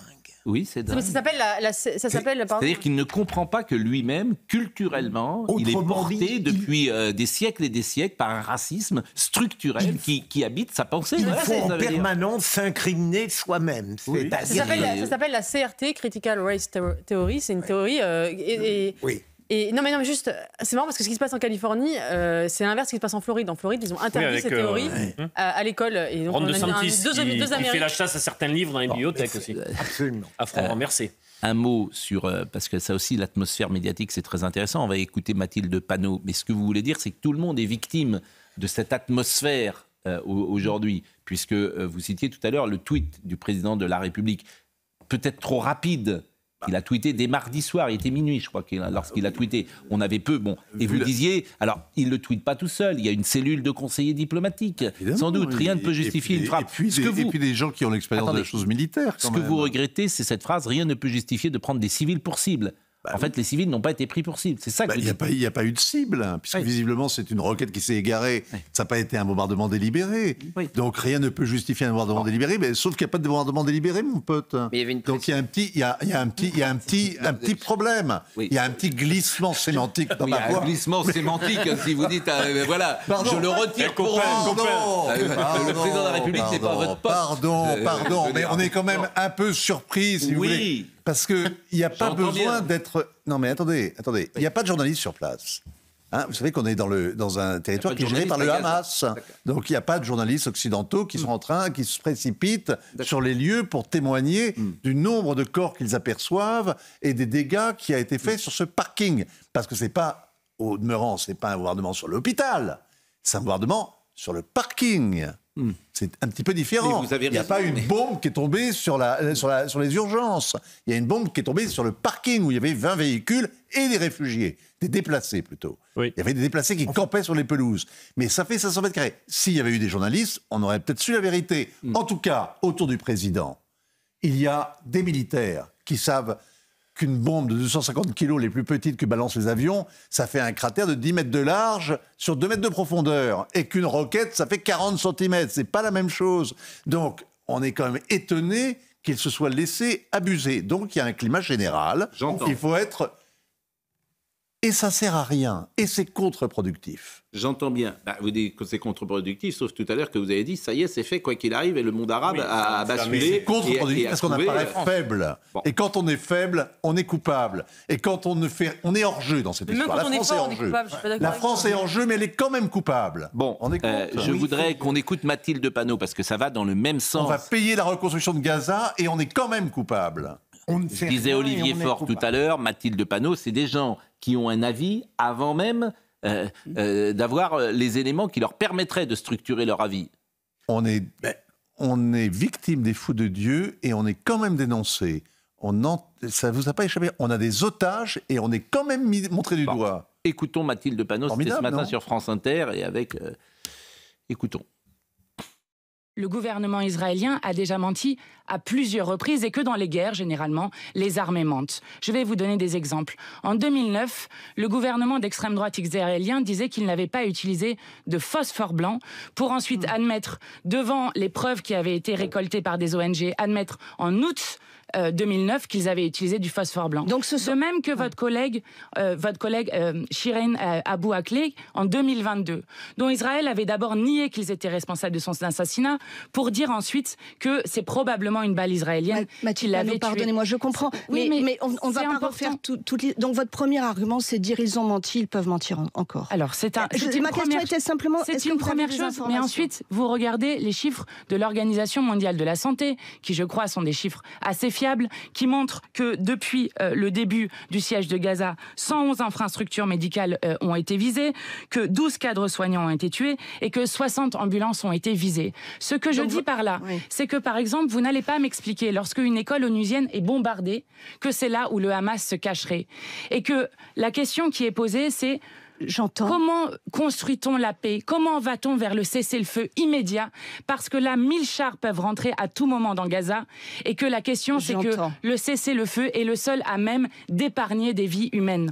Oui, c'est dingue. Ça s'appelle la, la- ça s'appelle. pardon. C'est-à-dire qu'il ne comprend pas que lui-même, culturellement, il est Autrement porté dit, depuis euh, des siècles et des siècles par un racisme structurel qui, qui habite sa pensée. Il Voilà, faut c'est- ça en veut dire. permanence s'incriminer soi-même. Oui. Ça C'est-à-dire s'appelle la, que- ça s'appelle la C R T, Critical Race Theor- Theory. C'est une théorie. euh, et, et- Oui. et- non, mais non, mais juste, c'est marrant parce que ce qui se passe en Californie, euh, c'est l'inverse de ce qui se passe en Floride. En Floride, ils ont interdit avec, cette euh, théorie ouais. à, à l'école. Et donc, Ron on a un- DeSantis, deux, qui, deux qui fait Américains. la chasse à certains livres dans les bibliothèques aussi. Absolument. À front renversé. Un mot sur, euh, parce que ça aussi, l'atmosphère médiatique, c'est très intéressant. On va écouter Mathilde Panot. Mais ce que vous voulez dire, c'est que tout le monde est victime de cette atmosphère euh, au- aujourd'hui, puisque euh, vous citiez tout à l'heure le tweet du président de la République, peut-être trop rapide. Il a tweeté dès mardi soir, il était minuit, je crois, qu'il a- lorsqu'il a tweeté. On avait peu, bon. Et vous disiez, alors, il ne le tweete pas tout seul, il y a une cellule de conseillers diplomatiques. Sans doute, rien ne peut justifier et puis, une frappe. Et puis, Ce des, que vous- et puis des gens qui ont l'expérience de la Attendez. chose militaire. Ce quand que même. vous regrettez, c'est cette phrase, rien ne peut justifier de prendre des civils pour cible. en fait, les civils n'ont pas été pris pour cible. C'est ça que Bah, vous Il n'y a, dites. pas- il y a pas eu de cible, hein, puisque Oui. visiblement c'est une roquette qui s'est égarée. Ça n'a pas été un bombardement délibéré. Donc rien ne peut justifier un bombardement délibéré, mais, sauf qu'il n'y a pas de bombardement délibéré, mon pote. Mais il y avait une Donc il y a un petit, il y a, il y a un petit, il y a un petit, un petit problème. Il y a un petit glissement sémantique dans Oui, ma un voix. glissement sémantique, si vous dites, euh, voilà, Pardon. je le retire Eh, pour copain, vous. copain. Euh, Pardon, le président de la République n'est pas pardon, votre pote. Pardon, Euh, pardon, je veux mais dire, on est quand même non. un peu surpris, si vous Oui. voulez. Parce qu'il n'y a pas J'entends besoin bien. d'être... Non mais attendez, attendez, il n'y a pas de journaliste sur place. Hein, vous savez qu'on est dans, le, dans un territoire pas de qui est géré par le journaliste à Gaza. Hamas. Donc il n'y a pas de journalistes occidentaux qui sont en train, qui se précipitent sur les lieux pour témoigner du nombre de corps qu'ils aperçoivent et des dégâts qui a été fait sur ce parking. Parce que c'est pas, au demeurant, c'est pas un bombardement sur l'hôpital, c'est un bombardement sur le parking. C'est un petit peu différent. Mais vous avez Il n'y a raison, pas une mais- bombe qui est tombée sur, la, sur, la, sur les urgences. Il y a une bombe qui est tombée sur le parking où il y avait vingt véhicules et des réfugiés, des déplacés plutôt. Il y avait des déplacés qui campaient sur les pelouses. Mais ça fait cinq cents mètres carrés. S'il y avait eu des journalistes, on aurait peut-être su la vérité. En tout cas, autour du président, il y a des militaires qui savent qu'une bombe de deux cent cinquante kilos, les plus petites que balancent les avions, ça fait un cratère de dix mètres de large sur deux mètres de profondeur. Et qu'une roquette, ça fait quarante centimètres. C'est pas la même chose. Donc, on est quand même étonné qu'il se soit laissé abuser. Donc, il y a un climat général. J'entends. Il faut être... Et ça sert à rien. Et c'est contre-productif. J'entends bien. Bah, vous dites que c'est contre-productif, sauf tout à l'heure que vous avez dit, ça y est, c'est fait, quoi qu'il arrive, et le monde arabe Oui, a, a mais basculé. c'est contre-productif et- et a parce qu'on trouvé, apparaît euh, faible. Et quand on est faible, on est coupable. Et quand on ne fait, on est hors jeu dans cette Mais même histoire. quand La on est France fort, est on hors est jeu. coupable, je suis pas d'accord La avec France toi. est hors jeu, mais elle est quand même coupable. Bon, on est euh, contre. je Oui, voudrais faut- qu'on écoute Mathilde Panot, parce que ça va dans le même sens. On va payer la reconstruction de Gaza et on est quand même coupable. Je disait Olivier Faure tout à l'heure, Mathilde Panot, c'est des gens qui ont un avis avant même euh, euh, d'avoir euh, les éléments qui leur permettraient de structurer leur avis. On est, on est victime des fous de Dieu et on est quand même dénoncé. On en, ça vous a pas échappé. On a des otages et on est quand même mis, montré du Bon. doigt. Écoutons Mathilde Panot, c'était ce Formidable, matin non sur France Inter, et avec... euh, écoutons. Le gouvernement israélien a déjà menti à plusieurs reprises et que dans les guerres, généralement, les armées mentent. Je vais vous donner des exemples. En deux mille neuf, le gouvernement d'extrême droite israélien disait qu'il n'avait pas utilisé de phosphore blanc pour ensuite admettre, devant les preuves qui avaient été récoltées par des O N G, admettre en août euh, deux mille neuf qu'ils avaient utilisé du phosphore blanc. Donc, ce De même que votre collègue, euh, votre collègue euh, Shirin euh, Abu Akleh en deux mille vingt-deux, dont Israël avait d'abord nié qu'ils étaient responsables de son assassinat, pour dire ensuite que c'est probablement une balle israélienne qui l'avait tué. Pardonnez-moi, je comprends. Oui, mais, mais mais on ne va c'est pas important. refaire tout, toutes les... Donc votre premier argument, c'est de dire ils ont menti, ils peuvent mentir en- encore. Alors, c'est un, Je- c'est une ma question première- était simplement, c'est est-ce une que vous avez première des chose, mais informations ensuite, vous regardez les chiffres de l'Organisation mondiale de la santé, qui, je crois, sont des chiffres assez fiables, qui montrent que depuis euh, le début du siège de Gaza, cent onze infrastructures médicales euh, ont été visées, que douze cadres soignants ont été tués et que soixante ambulances ont été visées. Ce que je Donc, dis vous- par là, oui. c'est que, par exemple, vous n'allez pas m'expliquer, lorsque une école onusienne est bombardée, que c'est là où le Hamas se cacherait. Et que la question qui est posée, c'est comment construit-on la paix? Comment va-t-on vers le cessez-le-feu immédiat? Parce que là, mille chars peuvent rentrer à tout moment dans Gaza. Et que la question, c'est que J'entends. le cessez-le-feu est le seul à même d'épargner des vies humaines.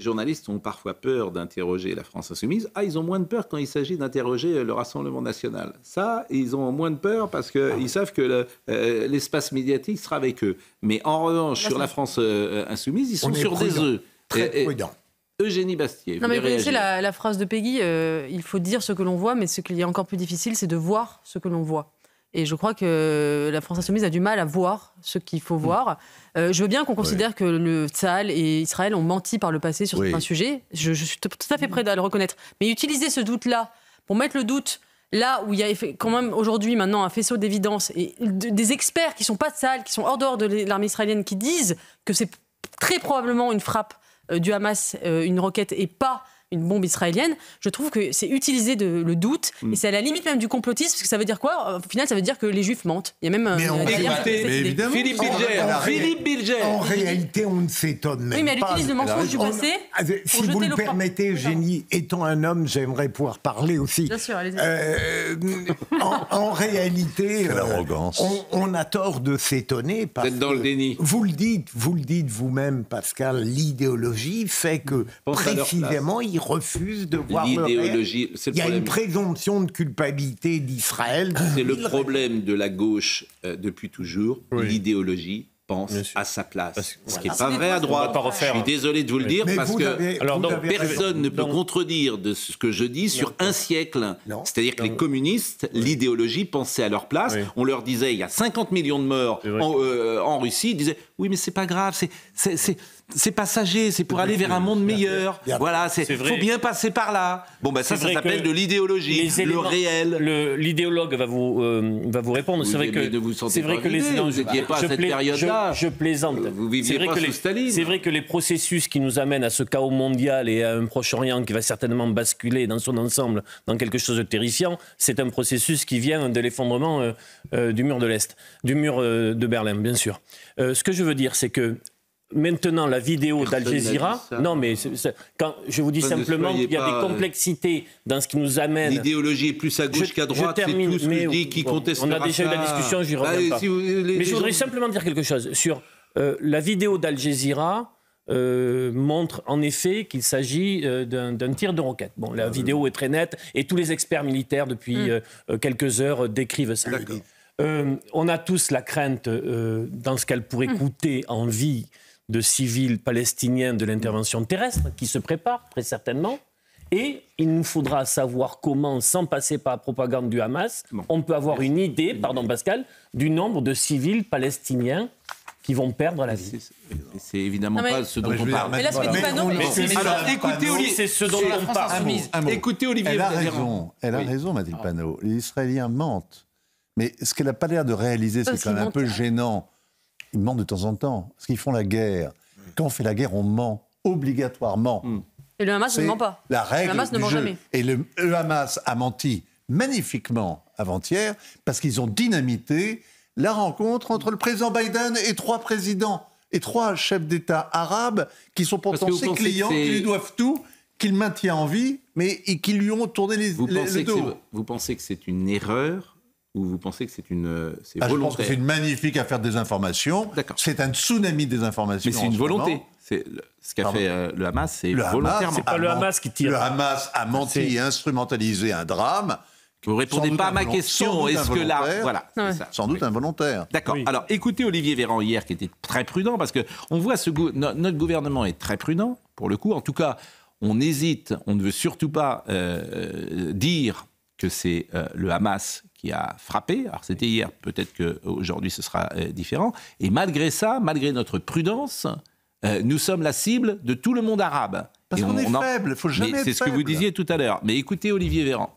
Les journalistes ont parfois peur d'interroger la France insoumise. Ah, ils ont moins de peur quand il s'agit d'interroger le Rassemblement national. Ça, ils ont moins de peur parce qu'ils savent que le, euh, l'espace médiatique sera avec eux. Mais en revanche, sur la France euh, insoumise, ils sont sur des œufs. Très prudent. Eugénie Bastier. Non, mais vous connaissez la, la phrase de Peggy, euh, il faut dire ce que l'on voit, mais ce qui est encore plus difficile, c'est de voir ce que l'on voit. Et je crois que la France insoumise a du mal à voir ce qu'il faut voir. Euh, je veux bien qu'on considère oui. que le Tsahal et Israël ont menti par le passé sur oui. certains sujets. Je, je suis tout à fait prêt à le reconnaître. Mais utiliser ce doute-là pour mettre le doute là où il y a quand même aujourd'hui maintenant un faisceau d'évidence et des experts qui ne sont pas Tsahal, qui sont hors dehors de l'armée israélienne, qui disent que c'est très probablement une frappe du Hamas, euh, une roquette et pas une bombe israélienne, je trouve que c'est utiliser de, le doute, mm. et c'est à la limite même du complotisme, parce que ça veut dire quoi ? Au final, ça veut dire que les Juifs mentent. Il y a même... Mais, euh, on derrière, écoutez, mais évidemment, Philippe Bilger, en, Philippe Bilger. En réalité, on ne s'étonne même pas. Oui, mais elle pas. utilise le mensonge du passé on, Si vous le permettez, Eugénie, étant un homme, j'aimerais pouvoir parler aussi. Bien sûr, allez-y. Euh, en, en réalité, euh, on, on a tort de s'étonner. Vous êtes dans le déni. Vous le dites, vous le dites vous-même, Pascal, l'idéologie fait que précisément, ils refusent de voir l'idéologie, le réel. Il y a une présomption de culpabilité d'Israël. C'est le problème de la gauche euh, depuis toujours. Oui. L'idéologie pense à sa place. Parce, ce qui n'est voilà. pas vrai à droite. Pas je suis désolé de vous le dire, mais parce que avez, alors, donc, personne ne peut donc, contredire de ce que je dis sur non, un siècle. C'est-à-dire que non. les communistes, oui. l'idéologie pensait à leur place. Oui. On leur disait, il y a cinquante millions de morts en, euh, en Russie. Ils disaient, oui, mais c'est pas grave, c'est... c'est, c'est c'est passager, c'est pour aller vers un monde meilleur. Bien, bien. Voilà, c'est faut bien passer par là. Bon, ben ça, ça s'appelle de l'idéologie, le éléments, réel. Le, l'idéologue va vous euh, va vous répondre. C'est vrai que c'est vrai que les vous n'étiez pas à cette période-là. Je, je plaisante. Vous viviez pas sous Staline. C'est vrai que les processus qui nous amènent à ce chaos mondial et à un Proche-Orient qui va certainement basculer dans son ensemble dans quelque chose de terrifiant, c'est un processus qui vient de l'effondrement euh, euh, du mur de l'Est, du mur euh, de Berlin, bien sûr. Euh, ce que je veux dire, c'est que maintenant, la vidéo d'Al Jazeera, non mais c'est, c'est, quand, je vous dis Personne simplement qu'il y a pas, des complexités dans ce qui nous amène. L'idéologie est plus à gauche je, qu'à droite, je termine, c'est tout ce que je dis qui bon, contestera ça. On a déjà eu la discussion, j'y reviens bah, pas. Si vous, les, mais je voudrais gens... simplement dire quelque chose sur euh, la vidéo d'Al Jazeera. Euh, montre en effet qu'il s'agit euh, d'un, d'un tir de roquette. Bon, la euh, vidéo est très nette et tous les experts militaires depuis mmh. euh, quelques heures décrivent ça. Euh, on a tous la crainte euh, dans ce qu'elle pourrait mmh. coûter en vie de civils palestiniens de l'intervention terrestre qui se prépare très certainement. Et il nous faudra savoir comment, sans passer par la propagande du Hamas, bon. on peut avoir une idée, pardon Pascal, du nombre de civils palestiniens qui vont perdre la vie. C'est, c'est évidemment non, mais... pas ce dont on parle. Mais là, c'est pas non. Mais c'est, alors, écoutez, Olivier, c'est ce dont on parle. Écoutez, Olivier. Elle a raison. Elle a oui. raison, Mathilde ah. Panot. Les Israéliens mentent. Mais ce qu'elle n'a pas l'air de réaliser, c'est quand même un peu gênant. Ils mentent de temps en temps, parce qu'ils font la guerre. Quand on fait la guerre, on ment, obligatoirement. Mm. Et le Hamas c'est ne ment pas. La règle le Hamas ne ment jeu. jamais. Et le, le Hamas a menti magnifiquement avant-hier, parce qu'ils ont dynamité la rencontre entre le président Biden et trois présidents, et trois chefs d'État arabes, qui sont pourtant ses clients, qui lui doivent tout, qu'il maintient en vie, mais et qui lui ont tourné les, vous les, le dos. Vous pensez que c'est une erreur ou vous pensez que c'est une c'est ah, volontaire ? Je pense que c'est une magnifique affaire de désinformation. D'accord. C'est un tsunami des informations. Mais c'est une volonté. C'est ce qu'a Pardon. fait euh, le Hamas, c'est le volontairement. Hamas, c'est pas le Hamas qui tire. Le Hamas a menti c'est... et instrumentalisé un drame. Vous répondez pas à ma question. Est-ce que là, voilà, c'est ça. Sans doute oui. involontaire. D'accord. Oui. Alors, écoutez Olivier Véran hier, qui était très prudent, parce que on voit ce go- no- notre gouvernement est très prudent pour le coup. En tout cas, on hésite. On ne veut surtout pas euh, dire que c'est euh, le Hamas qui a frappé. Alors c'était hier, peut-être qu'aujourd'hui ce sera euh, différent. Et malgré ça, malgré notre prudence, euh, nous sommes la cible de tout le monde arabe. Parce Et qu'on on, est on en... faible, il faut jamais Mais être c'est ce faible. que vous disiez tout à l'heure. Mais écoutez Olivier Véran.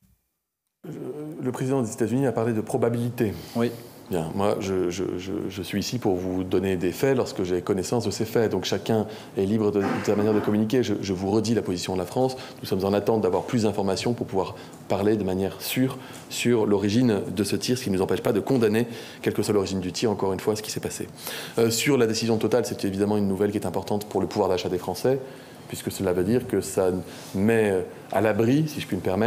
Le président des États-Unis a parlé de probabilité. Oui. Bien, moi, je, je, je, je suis ici pour vous donner des faits lorsque j'ai connaissance de ces faits. Donc chacun est libre de, de sa manière de communiquer. Je, je vous redis la position de la France. Nous sommes en attente d'avoir plus d'informations pour pouvoir parler de manière sûre sur l'origine de ce tir, ce qui ne nous empêche pas de condamner, quelle que soit l'origine du tir, encore une fois, ce qui s'est passé. Euh, sur la décision totale, c'est évidemment une nouvelle qui est importante pour le pouvoir d'achat des Français, puisque cela veut dire que ça met à l'abri, si je puis me permettre,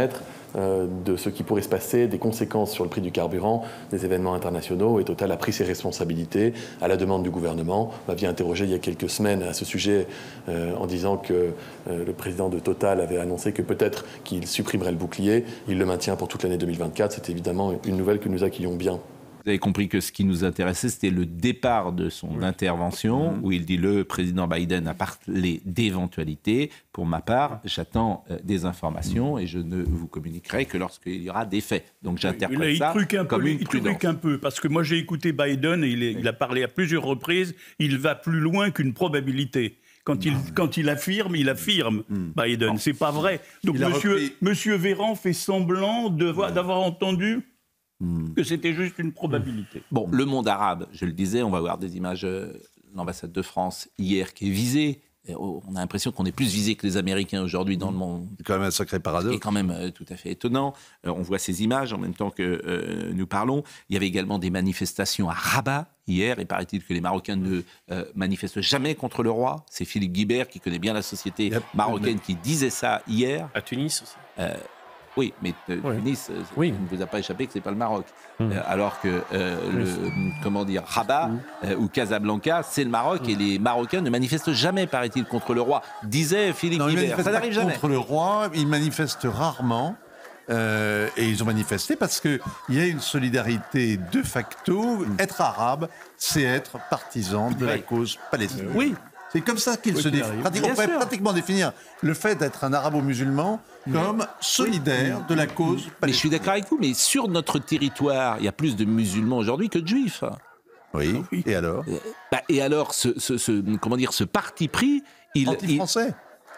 euh, de ce qui pourrait se passer, des conséquences sur le prix du carburant, des événements internationaux, et Total a pris ses responsabilités à la demande du gouvernement. On m'avait interrogé il y a quelques semaines à ce sujet euh, en disant que euh, le président de Total avait annoncé que peut-être qu'il supprimerait le bouclier. Il le maintient pour toute l'année deux mille vingt-quatre. C'est évidemment une nouvelle que nous accueillons bien. Vous avez compris que ce qui nous intéressait, c'était le départ de son oui. intervention, mmh. où il dit le président Biden a parlé d'éventualités. Pour ma part, j'attends euh, des informations mmh. et je ne vous communiquerai que lorsqu'il y aura des faits. Donc j'interprète oui, ça il comme peu, une il prudence. Il un peu, parce que moi j'ai écouté Biden et il, est, oui. il a parlé à plusieurs reprises. Il va plus loin qu'une probabilité. Quand il, quand il affirme, il affirme, mmh. Biden. Oh. C'est pas vrai. Donc monsieur, repris... monsieur Véran fait semblant de, ouais. d'avoir entendu que c'était juste une probabilité. Bon, le monde arabe, je le disais, on va voir des images de l'ambassade de France hier qui est visée. Et on a l'impression qu'on est plus visé que les Américains aujourd'hui dans le monde. C'est quand même un sacré paradoxe. C'est quand même euh, tout à fait étonnant. Euh, on voit ces images en même temps que euh, nous parlons. Il y avait également des manifestations à Rabat hier. Et paraît-il que les Marocains ne euh, manifestent jamais contre le roi. C'est Philippe Guibert, qui connaît bien la société yep. marocaine, qui disait ça hier. À Tunis aussi. Euh, Oui, mais euh, oui. Tunis, euh, oui. il ne vous a pas échappé que ce n'est pas le Maroc. Mmh. Euh, alors que euh, oui. le, comment dire, Rabat mmh. euh, ou Casablanca, c'est le Maroc mmh. et les Marocains ne manifestent jamais, paraît-il, contre le roi. Disait Philippe non, Guibert. Ça n'arrive jamais. Contre le roi, ils manifestent rarement. Euh, et ils ont manifesté parce qu'il y a une solidarité de facto. Mmh. Être arabe, c'est être partisan de oui. la cause palestinienne. Oui. C'est comme ça qu'il oui, se définit. On pourrait pratiquement définir le fait d'être un arabo-musulman comme solidaire oui. de la cause palestinienne. Mais je suis d'accord avec vous, mais sur notre territoire, il y a plus de musulmans aujourd'hui que de juifs. Oui, oui. Et alors bah, Et alors, ce, ce, ce, comment dire, ce parti pris... Il, anti-français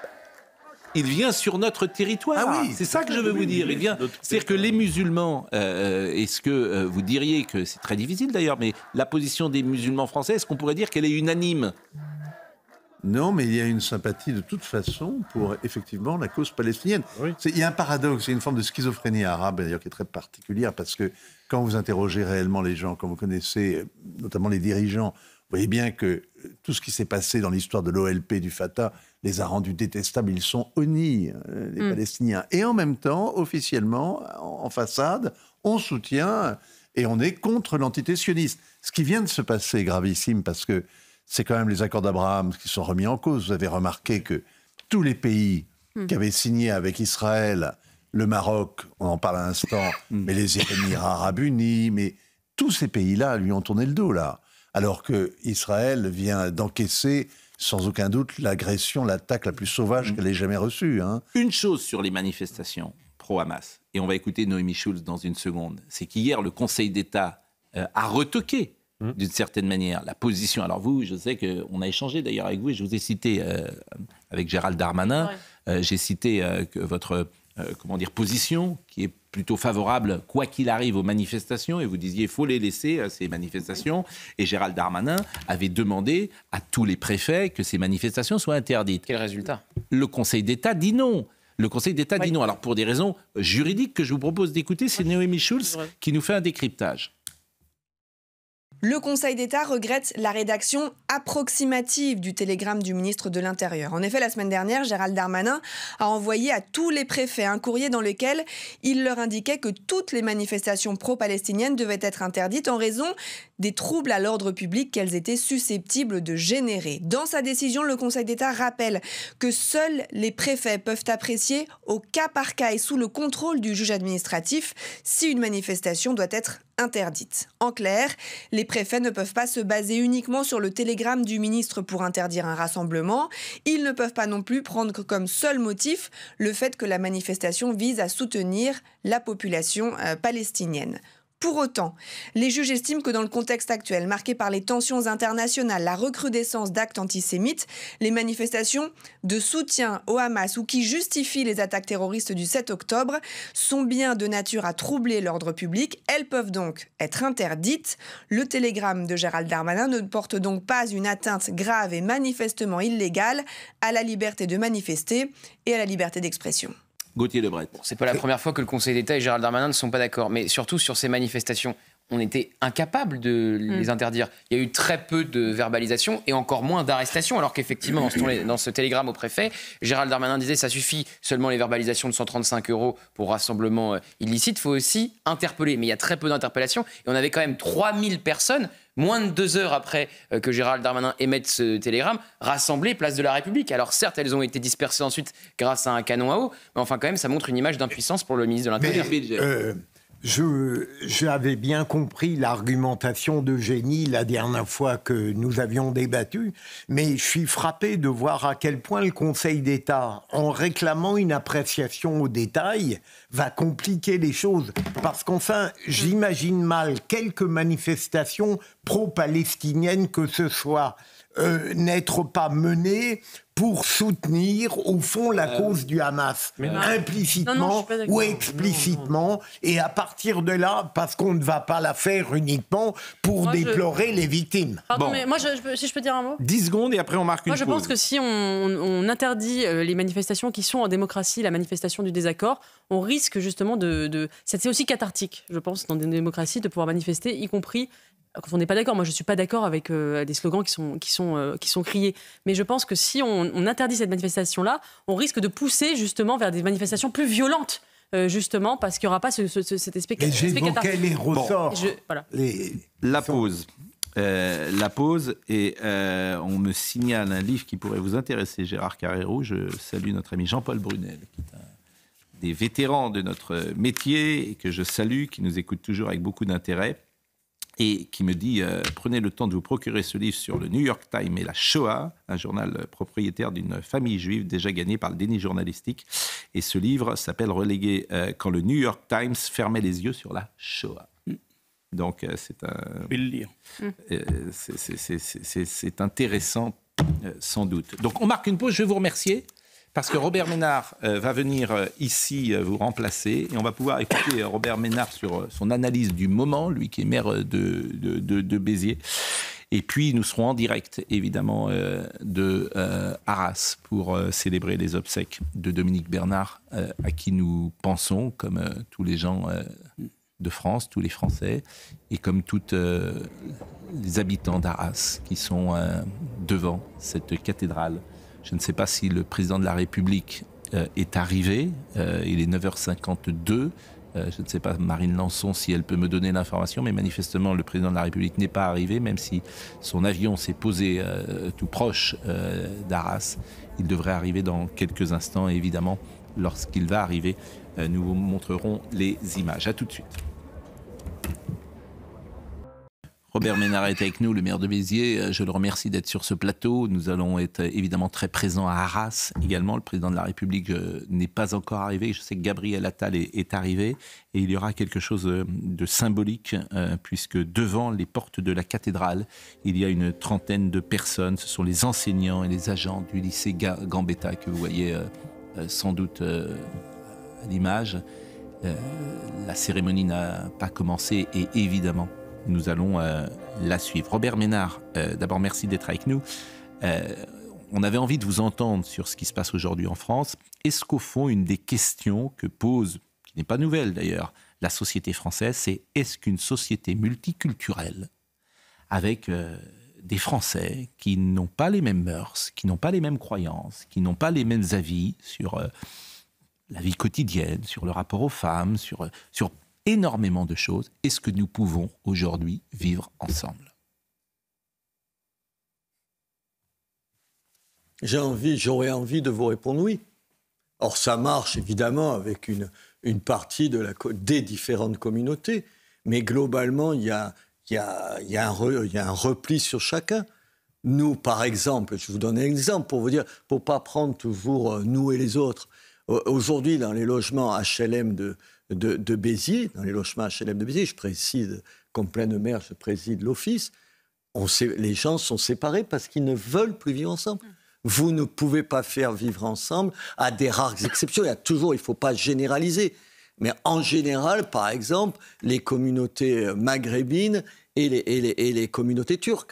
il, il vient sur notre territoire. Ah oui, c'est ça que je veux oui, vous dire. Il vient, c'est-à-dire que les musulmans, euh, est-ce que euh, vous diriez que c'est très difficile d'ailleurs, mais la position des musulmans français, est-ce qu'on pourrait dire qu'elle est unanime ? Non, mais il y a une sympathie de toute façon pour effectivement la cause palestinienne. Oui. Il y a un paradoxe, il y a une forme de schizophrénie arabe d'ailleurs qui est très particulière parce que quand vous interrogez réellement les gens, quand vous connaissez notamment les dirigeants, vous voyez bien que tout ce qui s'est passé dans l'histoire de l'O L P, du Fatah, les a rendus détestables. Ils sont honnis, les mmh. Palestiniens. Et en même temps, officiellement, en façade, on soutient et on est contre l'entité sioniste. Ce qui vient de se passer est gravissime parce que c'est quand même les accords d'Abraham qui sont remis en cause. Vous avez remarqué que tous les pays mmh. qui avaient signé avec Israël, le Maroc, on en parle à l'instant, mmh. mais les Émirats arabes unis, mais tous ces pays-là lui ont tourné le dos, là. Alors qu'Israël vient d'encaisser, sans aucun doute, l'agression, l'attaque la plus sauvage mmh. qu'elle ait jamais reçue. Hein. Une chose sur les manifestations pro-Hamas, et on va écouter Noémie Schulz dans une seconde, c'est qu'hier, le Conseil d'État euh, a retoqué d'une certaine manière, la position. Alors vous, je sais qu'on a échangé d'ailleurs avec vous, et je vous ai cité euh, avec Gérald Darmanin, ouais. euh, j'ai cité euh, que votre euh, comment dire, position, qui est plutôt favorable, quoi qu'il arrive, aux manifestations, et vous disiez il faut les laisser, euh, ces manifestations, et Gérald Darmanin avait demandé à tous les préfets que ces manifestations soient interdites. Quel résultat ? Le Conseil d'État dit non. Le Conseil d'État ouais. dit non. Alors pour des raisons juridiques que je vous propose d'écouter, c'est ouais. Noémie Schulz ouais. qui nous fait un décryptage. Le Conseil d'État regrette la rédaction approximative du télégramme du ministre de l'Intérieur. En effet, la semaine dernière, Gérald Darmanin a envoyé à tous les préfets un courrier dans lequel il leur indiquait que toutes les manifestations pro-palestiniennes devaient être interdites en raison des troubles à l'ordre public qu'elles étaient susceptibles de générer. Dans sa décision, le Conseil d'État rappelle que seuls les préfets peuvent apprécier au cas par cas et sous le contrôle du juge administratif si une manifestation doit être interdite. En clair, les préfets ne peuvent pas se baser uniquement sur le télégramme du ministre pour interdire un rassemblement. Ils ne peuvent pas non plus prendre comme seul motif le fait que la manifestation vise à soutenir la population euh, palestinienne. Pour autant, les juges estiment que dans le contexte actuel, marqué par les tensions internationales, la recrudescence d'actes antisémites, les manifestations de soutien au Hamas ou qui justifient les attaques terroristes du sept octobre sont bien de nature à troubler l'ordre public. Elles peuvent donc être interdites. Le télégramme de Gérald Darmanin ne porte donc pas une atteinte grave et manifestement illégale à la liberté de manifester et à la liberté d'expression. Gauthier Lebret. Bon, c'est pas la première fois que le Conseil d'État et Gérald Darmanin ne sont pas d'accord, mais surtout sur ces manifestations. on était incapable de les Mm. interdire. Il y a eu très peu de verbalisation et encore moins d'arrestations, alors qu'effectivement, dans ce, dans ce télégramme au préfet, Gérald Darmanin disait ça suffit seulement les verbalisations de cent trente-cinq euros pour rassemblement euh, illicite, il faut aussi interpeller. Mais il y a très peu d'interpellations et on avait quand même trois mille personnes, moins de deux heures après euh, que Gérald Darmanin émette ce télégramme, rassemblées place de la République. Alors certes, elles ont été dispersées ensuite grâce à un canon à eau, mais enfin quand même, ça montre une image d'impuissance pour le ministre de l'Intérieur. Euh, je, j'avais bien compris l'argumentation d'Eugénie la dernière fois que nous avions débattu, mais je suis frappé de voir à quel point le Conseil d'État, en réclamant une appréciation au détail, va compliquer les choses. Parce qu'enfin, j'imagine mal quelques manifestations pro-palestiniennes que ce soit euh, n'être pas menées pour soutenir, au fond, la euh, cause du Hamas, implicitement non, non, ou explicitement, non, non. Et à partir de là, parce qu'on ne va pas la faire uniquement pour moi, déplorer je... les victimes. Pardon, bon. mais moi, je, je, si je peux dire un mot dix secondes et après on marque une pause. Moi, je pause. pense que si on, on interdit les manifestations qui sont en démocratie, la manifestation du désaccord, on risque justement de... de... C'est aussi cathartique, je pense, dans une démocratie, de pouvoir manifester, y compris... quand on n'est pas d'accord. Moi, je ne suis pas d'accord avec euh, des slogans qui sont, qui, sont, euh, qui sont criés. Mais je pense que si on, on interdit cette manifestation-là, on risque de pousser justement vers des manifestations plus violentes, euh, justement, parce qu'il n'y aura pas ce, ce, ce, cet aspect cathartique. Et j'évoquais les ressorts. Bon. Je, voilà. les... La pause. Euh, la pause, et euh, on me signale un livre qui pourrait vous intéresser, Gérard Carrérou. Je salue notre ami Jean-Paul Brunel, qui est un des vétérans de notre métier, et que je salue, qui nous écoute toujours avec beaucoup d'intérêt, et qui me dit euh, « Prenez le temps de vous procurer ce livre sur le New York Times et la Shoah, un journal propriétaire d'une famille juive déjà gagné par le déni journalistique. » Et ce livre s'appelle « Relégué euh, quand le New York Times fermait les yeux sur la Shoah ». Donc, euh, c'est un... Je vais le lire. Euh, c'est, c'est, c'est, c'est, c'est intéressant, euh, sans doute. Donc, on marque une pause. Je vais vous remercier. Parce que Robert Ménard euh, va venir euh, ici euh, vous remplacer et on va pouvoir écouter euh, Robert Ménard sur euh, son analyse du moment, lui qui est maire de, de, de, de Béziers. Et puis nous serons en direct, évidemment, euh, de euh, Arras pour euh, célébrer les obsèques de Dominique Bernard, euh, à qui nous pensons, comme euh, tous les gens euh, de France, tous les Français, et comme tous euh, les habitants d'Arras qui sont euh, devant cette cathédrale. Je ne sais pas si le président de la République euh, est arrivé. Euh, il est neuf heures cinquante-deux. Euh, je ne sais pas, Marine Lançon, si elle peut me donner l'information, mais manifestement, le président de la République n'est pas arrivé, même si son avion s'est posé euh, tout proche euh, d'Arras. Il devrait arriver dans quelques instants, et évidemment, lorsqu'il va arriver, euh, nous vous montrerons les images. À tout de suite. Robert Ménard est avec nous, le maire de Béziers. Je le remercie d'être sur ce plateau. Nous allons être évidemment très présents à Arras également. Le président de la République n'est pas encore arrivé. Je sais que Gabriel Attal est, est arrivé. Et il y aura quelque chose de symbolique, euh, puisque devant les portes de la cathédrale, il y a une trentaine de personnes. Ce sont les enseignants et les agents du lycée Gambetta que vous voyez euh, sans doute euh, à l'image. Euh, la cérémonie n'a pas commencé et évidemment, nous allons euh, la suivre. Robert Ménard, euh, d'abord merci d'être avec nous. Euh, on avait envie de vous entendre sur ce qui se passe aujourd'hui en France. Est-ce qu'au fond, une des questions que pose, qui n'est pas nouvelle d'ailleurs, la société française, c'est est-ce qu'une société multiculturelle, avec euh, des Français qui n'ont pas les mêmes mœurs, qui n'ont pas les mêmes croyances, qui n'ont pas les mêmes avis sur euh, la vie quotidienne, sur le rapport aux femmes, sur... Euh, sur énormément de choses. Est-ce que nous pouvons aujourd'hui vivre ensemble ? J'ai envie, j'aurais envie de vous répondre oui. Or, ça marche évidemment avec une, une partie de la, des différentes communautés, mais globalement, il y a, il y a, il y a un re, il y a un repli sur chacun. Nous, par exemple, je vous donne un exemple pour vous dire, pour ne pas prendre toujours euh, nous et les autres. Aujourd'hui, dans les logements H L M de De, de Béziers, dans les logements H L M de Béziers, je préside, comme pleine maire, je préside l'office, on sait, les gens sont séparés parce qu'ils ne veulent plus vivre ensemble. Vous ne pouvez pas faire vivre ensemble, à des rares exceptions, il y a toujours, il ne faut pas généraliser, mais en général, par exemple, les communautés maghrébines et les, et les, et les communautés turques.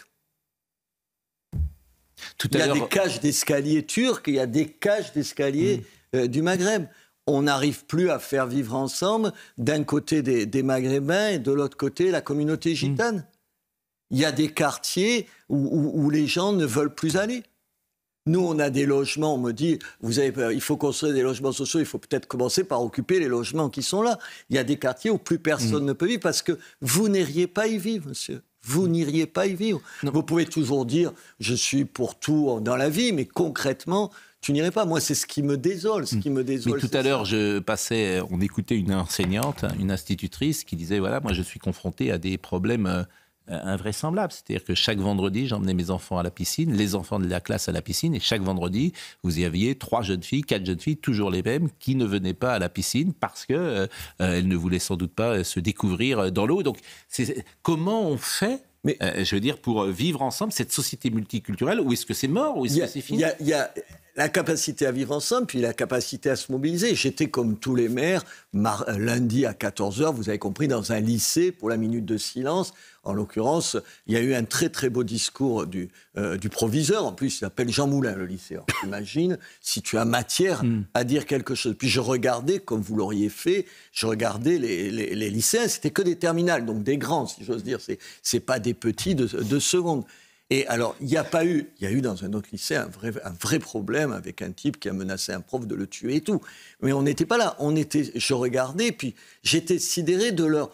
Tout il y a des cages d'escalier turcs, il y a des cages d'escalier mmh. euh, du Maghreb. on n'arrive plus à faire vivre ensemble d'un côté des, des Maghrébins et de l'autre côté la communauté gitane. Mmh. Il y a des quartiers où, où, où les gens ne veulent plus aller. Nous, on a des logements, on me dit, vous avez, il faut construire des logements sociaux, il faut peut-être commencer par occuper les logements qui sont là. Il y a des quartiers où plus personne mmh. ne peut vivre parce que vous n'iriez pas y vivre, monsieur. Vous n'iriez pas y vivre. Non. Vous pouvez toujours dire, je suis pour tout dans la vie, mais concrètement, tu n'irais pas. Moi, c'est ce qui me désole. Ce qui me désole. Mais tout à l'heure, je passais, on écoutait une enseignante, une institutrice qui disait, voilà, moi, je suis confrontée à des problèmes euh, invraisemblables. C'est-à-dire que chaque vendredi, j'emmenais mes enfants à la piscine, les enfants de la classe à la piscine, et chaque vendredi, vous y aviez trois jeunes filles, quatre jeunes filles, toujours les mêmes, qui ne venaient pas à la piscine parce qu'elles euh, euh, ne voulaient sans doute pas se découvrir dans l'eau. Donc, c'est, comment on fait Mais, euh, je veux dire, pour vivre ensemble, cette société multiculturelle, ou est-ce que c'est mort, ou est-ce que c'est fini ? Il y a la capacité à vivre ensemble, puis la capacité à se mobiliser. J'étais comme tous les maires, mar- lundi à quatorze heures, vous avez compris, dans un lycée pour la minute de silence. En l'occurrence, il y a eu un très très beau discours du, euh, du proviseur. En plus, il s'appelle Jean Moulin, le lycée. Alors, t'imagines, si tu as matière mm. à dire quelque chose. Puis je regardais, comme vous l'auriez fait, je regardais les, les, les lycéens, c'était que des terminales, donc des grands, si j'ose dire. C'est, c'est pas des petits de, de seconde. Et alors, il n'y a pas eu, il y a eu dans un autre lycée un vrai, un vrai problème avec un type qui a menacé un prof de le tuer et tout. Mais on n'était pas là. On était, je regardais, puis j'étais sidéré de leur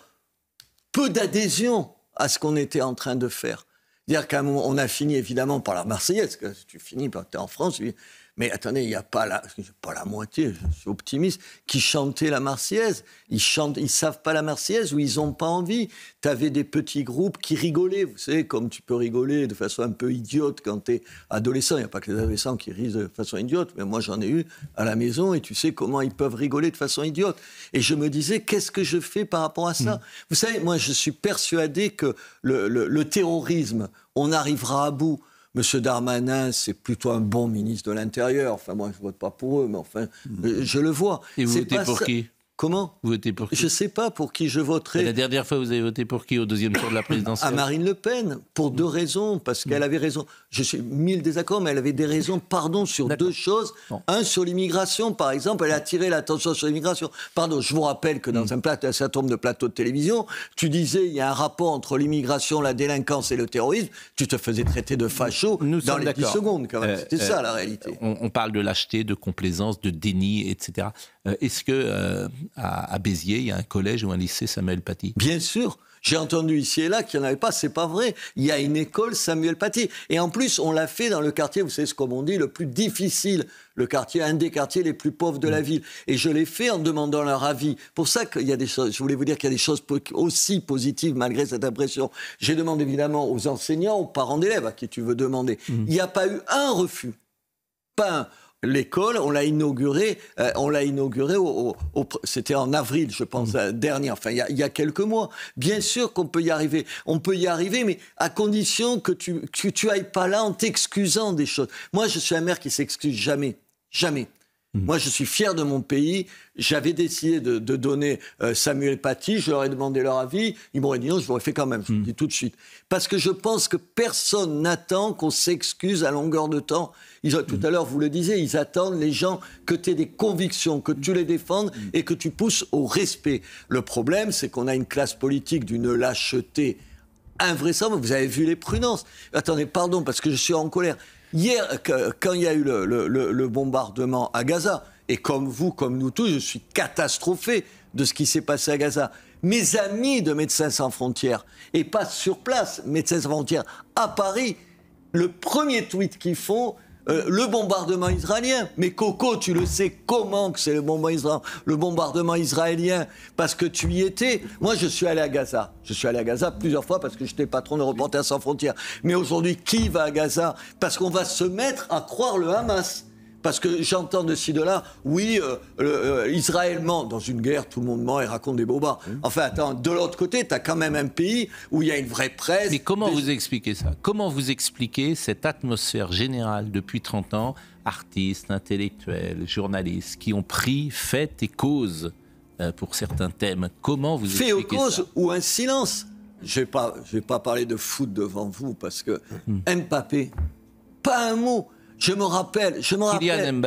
peu d'adhésion à ce qu'on était en train de faire. C'est-à-dire qu'à un moment, on a fini évidemment par la Marseillaise. Que tu finis par, t'es en France, tu dis, mais attendez, il n'y a pas la, pas la moitié, je suis optimiste, qui chantaient la Marseillaise. Ils chantent, ils savent pas la Marseillaise ou ils n'ont pas envie. Tu avais des petits groupes qui rigolaient, vous savez, comme tu peux rigoler de façon un peu idiote quand tu es adolescent. Il n'y a pas que les adolescents qui rient de façon idiote, mais moi j'en ai eu à la maison et tu sais comment ils peuvent rigoler de façon idiote. Et je me disais, qu'est-ce que je fais par rapport à ça ? mmh. Vous savez, moi je suis persuadé que le, le, le terrorisme, on arrivera à bout. Monsieur Darmanin, c'est plutôt un bon ministre de l'Intérieur. Enfin, moi, je ne vote pas pour eux, mais enfin, mmh. je le vois. Et vous c'est votez pour ça... qui ? Comment ? Vous votez pour qui ? Je ne sais pas pour qui je voterai. Et la dernière fois, vous avez voté pour qui au deuxième tour de la présidentielle ? À Marine Le Pen, pour deux raisons. Parce qu'elle avait raison. Je suis mille désaccords, mais elle avait des raisons, pardon, sur D'accord. deux choses. Bon. Un, sur l'immigration, par exemple. Elle a attiré l'attention sur l'immigration. Pardon, je vous rappelle que dans mmh. un, plateau, un certain nombre de plateaux de télévision, tu disais il y a un rapport entre l'immigration, la délinquance et le terrorisme. Tu te faisais traiter de facho Nous dans les dix secondes, quand même. Euh, C'était euh, ça, la réalité. On, on parle de lâcheté, de complaisance, de déni, et cetera. Euh, est-ce que euh, à, à Béziers, il y a un collège ou un lycée Samuel Paty ? Bien sûr. J'ai entendu ici et là qu'il n'y en avait pas. C'est pas vrai. Il y a une école Samuel Paty. Et en plus, on l'a fait dans le quartier, vous savez ce qu'on dit, le plus difficile. Le quartier, un des quartiers les plus pauvres de la ville. Et je l'ai fait en demandant leur avis. Pour ça qu'il y a des choses, je voulais vous dire qu'il y a des choses aussi positives malgré cette impression. J'ai demandé évidemment aux enseignants, aux parents d'élèves à qui tu veux demander. Mmh. Il n'y a pas eu un refus. Pas un. L'école, on l'a inaugurée, euh, on l'a inaugurée au, au, au, c'était en avril, je pense, mmh. dernier, enfin, il y, a, il y a quelques mois. Bien sûr qu'on peut y arriver. On peut y arriver, mais à condition que tu, que tu ailles pas là en t'excusant des choses. Moi, je suis un maire qui s'excuse jamais. Jamais. Mmh. Moi, je suis fier de mon pays. J'avais décidé de, de donner euh, Samuel Paty. Je leur ai demandé leur avis. Ils m'auraient dit non, je l'aurais fait quand même. Je mmh. le dis tout de suite. Parce que je pense que personne n'attend qu'on s'excuse à longueur de temps. Ils ont, mmh. Tout à l'heure, vous le disiez, ils attendent, les gens, que tu aies des convictions, que tu les défendes mmh. et que tu pousses au respect. Le problème, c'est qu'on a une classe politique d'une lâcheté invraisemblable. Vous avez vu les prudences. Attendez, pardon, parce que je suis en colère. Hier, quand il y a eu le, le, le bombardement à Gaza, et comme vous, comme nous tous, je suis catastrophé de ce qui s'est passé à Gaza. Mes amis de Médecins Sans Frontières, et pas sur place, Médecins Sans Frontières, à Paris, le premier tweet qu'ils font, euh, le bombardement israélien. Mais Coco, tu le sais comment que c'est le bombardement, isra- le bombardement israélien, parce que tu y étais. Moi, je suis allé à Gaza. Je suis allé à Gaza plusieurs fois parce que j'étais patron de Reporters Sans Frontières. Mais aujourd'hui, qui va à Gaza ? Parce qu'on va se mettre à croire le Hamas. Parce que j'entends de ci, de là, oui, euh, euh, Israël ment. Dans une guerre, tout le monde ment et raconte des bobards. Mmh. Enfin, attends, de l'autre côté, tu as quand même un pays où il y a une vraie presse. Mais comment des... vous expliquez ça ? Comment vous expliquez cette atmosphère générale depuis trente ans, artistes, intellectuels, journalistes, qui ont pris fait et cause euh, pour certains thèmes ? Comment vous fait expliquez ça ? Fait ou cause ou un silence ? Je ne vais pas, je vais pas parler de foot devant vous, parce que mmh. Mbappé, pas un mot. Je me rappelle, je me rappelle. Kylian Mbappé.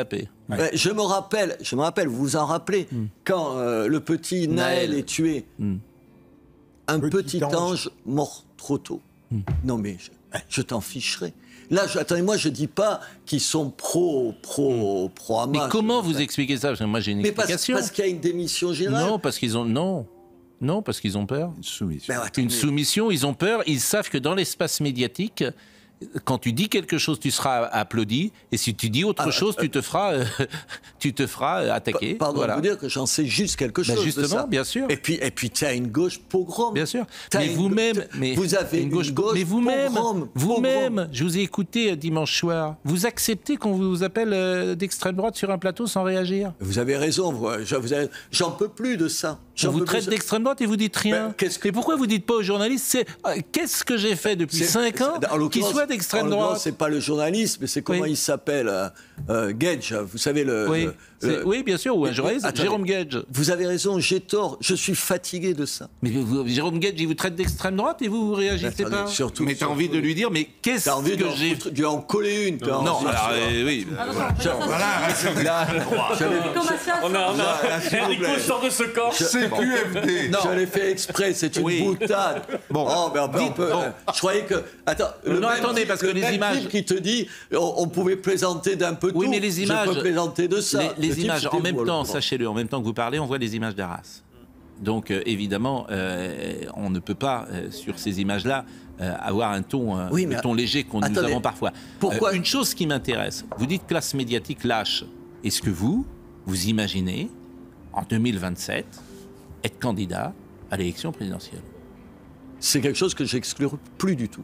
Ouais. Euh, je me rappelle, je me rappelle, vous vous en rappelez, mm. quand euh, le petit Naël, Naël est tué, mm. un petit, petit ange. ange mort trop tôt. Mm. Non mais je, je t'en ficherai. Là, je, attendez, moi je dis pas qu'ils sont pro, pro, pro Hamas. Mais comment vous expliquez ça? Parce que moi j'ai une mais explication. Parce, parce qu'il y a une démission générale. Non, parce qu'ils ont non. Non, parce qu'ils ont peur. Une soumission. Ben, attendez, une soumission, ils ont peur. Ils savent que dans l'espace médiatique, quand tu dis quelque chose, tu seras applaudi, et si tu dis autre ah, chose, euh, tu te feras, euh, tu te feras attaquer. Pardon voilà. de vous dire que j'en sais juste quelque chose. Ben justement, de ça. bien sûr. Et puis, et puis, tu as une gauche pogrom. Bien sûr. Mais vous-même, mais vous avez une gauche, une gauche mais vous-même, pogrom, vous-même, je vous ai écouté dimanche soir. Vous acceptez qu'on vous appelle euh, d'extrême droite sur un plateau sans réagir? Vous avez raison. Vous, vous avez, j'en peux plus de ça. On vous traite d'extrême droite et vous dites rien. Ben, qu'est-ce que... Et pourquoi vous dites pas aux journalistes, c'est euh, qu'est-ce que j'ai fait depuis cinq ans qui soit d'extrême droite? C'est pas le journaliste, mais c'est comment oui. il s'appelle, euh, euh, Gage, vous savez le... Oui, le, le... oui bien sûr, ou un journaliste, attendez, Jérôme Gage. Vous avez raison, j'ai tort, je suis fatigué de ça. Mais vous, Jérôme Gage, il vous traite d'extrême droite et vous, vous réagissez attendez, pas surtout, Mais t'as envie de lui dire, mais qu'est-ce que j'ai... Tu vas en coller une. Non, non alors, euh, oui. Voilà, on a... Enrico sort de ce corps. C Q F D. Je l'ai fait exprès, c'est une boutade. Bon, on peut... Je croyais que... Attends, non, attendez, parce que les images... qui te dit, on pouvait plaisanter d'un peu tout. Oui, mais les images... Je peux plaisanter de ça. Les, les images, en même temps, sachez-le, en même temps que vous parlez, on voit les images d'Arras. Donc, euh, évidemment, euh, on ne peut pas, euh, sur ces images-là, euh, avoir un ton, euh, oui, un ton léger qu'on nous avons parfois. Pourquoi euh, Une chose qui m'intéresse, vous dites classe médiatique lâche. Est-ce que vous, vous imaginez, en deux mille vingt-sept, être candidat à l'élection présidentielle? C'est quelque chose que j'exclus plus du tout.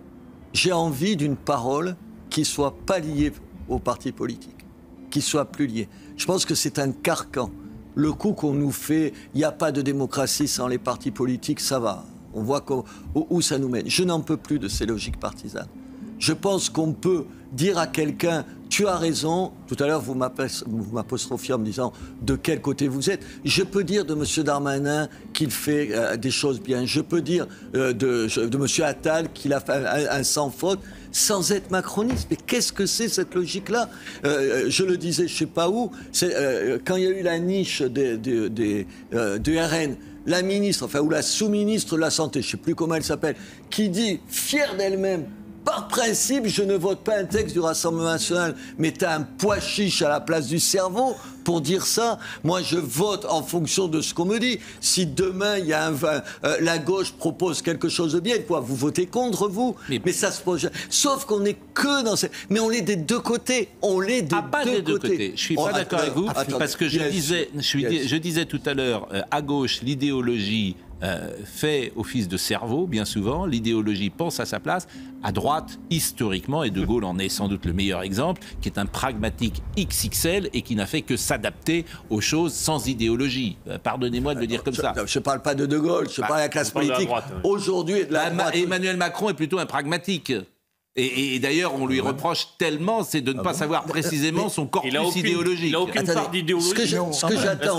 J'ai envie d'une parole qui soit pas liée au parti politique, qui soit plus liée. Je pense que c'est un carcan. Le coup qu'on nous fait, il n'y a pas de démocratie sans les partis politiques, ça va. On voit où, où ça nous mène. Je n'en peux plus de ces logiques partisanes. Je pense qu'on peut dire à quelqu'un « tu as raison », tout à l'heure vous m'apostrophiez en me disant de quel côté vous êtes, je peux dire de M. Darmanin qu'il fait euh, des choses bien, je peux dire euh, de, de M. Attal qu'il a fait un, un sans faute, sans être macroniste. Mais qu'est-ce que c'est cette logique-là? euh, Je le disais, je ne sais pas où, euh, quand il y a eu la niche des, des, des, euh, de R N, la ministre, enfin, ou la sous-ministre de la Santé, je ne sais plus comment elle s'appelle, qui dit, fière d'elle-même, par principe, je ne vote pas un texte du Rassemblement national, mais tu as un pois chiche à la place du cerveau pour dire ça. Moi, je vote en fonction de ce qu'on me dit. Si demain, il y a un, euh, la gauche propose quelque chose de bien, quoi, vous votez contre, vous. Mais, mais ça se pose. Sauf qu'on n'est que dans ces... Mais on l'est des deux côtés. On l'est des, ah, pas deux, des deux côtés. côtés. Je suis oh, pas d'accord avec vous, attends, parce que je, yes, disais, je, suis, yes. je disais tout à l'heure, euh, à gauche, l'idéologie... Euh, fait office de cerveau, bien souvent, l'idéologie pense à sa place. À droite, historiquement, et De Gaulle en est sans doute le meilleur exemple, qui est un pragmatique X X L et qui n'a fait que s'adapter aux choses sans idéologie. Euh, pardonnez-moi de le dire comme je, ça. Je ne parle pas de De Gaulle, je bah, parle de la classe politique. De la droite, oui. Aujourd'hui, de la droite. Emmanuel Macron est plutôt un pragmatique. Et, et d'ailleurs, on lui reproche tellement, c'est de ne ah pas bon savoir précisément mais son corpus aucune, idéologique. Il n'a aucune Attendez, part d'idéologie. Ce que, je, ce que j'attends,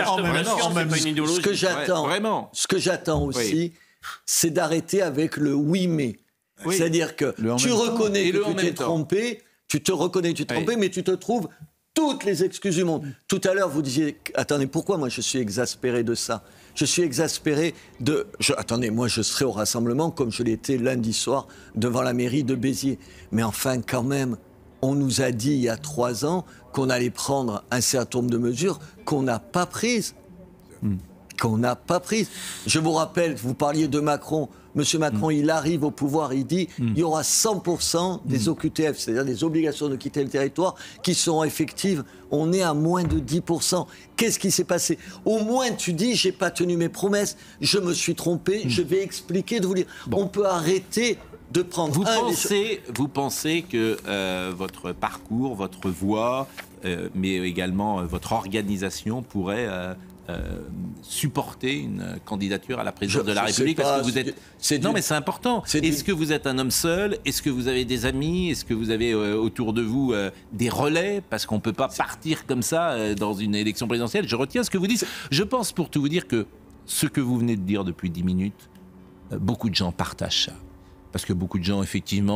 ce que j'attends, vraiment, ce que j'attends aussi, oui. c'est d'arrêter avec le oui mais. Oui. C'est-à-dire que tu reconnais que tu t'es trompé, tu te reconnais que tu t'es trompé, oui. mais tu te trouves toutes les excuses du monde. Tout à l'heure, vous disiez, attendez, pourquoi moi je suis exaspéré de ça? Je suis exaspéré de... Je, attendez, moi je serai au rassemblement comme je l'étais lundi soir devant la mairie de Béziers. Mais enfin, quand même, on nous a dit il y a trois ans qu'on allait prendre un certain nombre de mesures qu'on n'a pas prises. Mm. Qu'on n'a pas prises. Je vous rappelle, vous parliez de Macron. Monsieur Macron, mm. il arrive au pouvoir, il dit mm. il y aura cent pour cent des O Q T F, c'est-à-dire des obligations de quitter le territoire, qui seront effectives. On est à moins de dix pour cent. Qu'est-ce qui s'est passé? Au moins, tu dis, j'ai pas tenu mes promesses, je me suis trompé, mm. je vais expliquer, de vous dire. Bon. On peut arrêter de prendre... Vous, un pensez, vous pensez que euh, votre parcours, votre voix, euh, mais également euh, votre organisation pourrait... Euh, Euh, supporter une candidature à la présidence je, de la République pas, parce que vous êtes... C'est non du... mais c'est important. Est-ce du... que vous êtes un homme seul? Est-ce que vous avez des amis? Est-ce que vous avez euh, autour de vous euh, des relais? Parce qu'on ne peut pas partir comme ça euh, dans une élection présidentielle. Je retiens ce que vous dites. Je pense pour tout vous dire que ce que vous venez de dire depuis dix minutes, euh, beaucoup de gens partagent ça. Parce que beaucoup de gens effectivement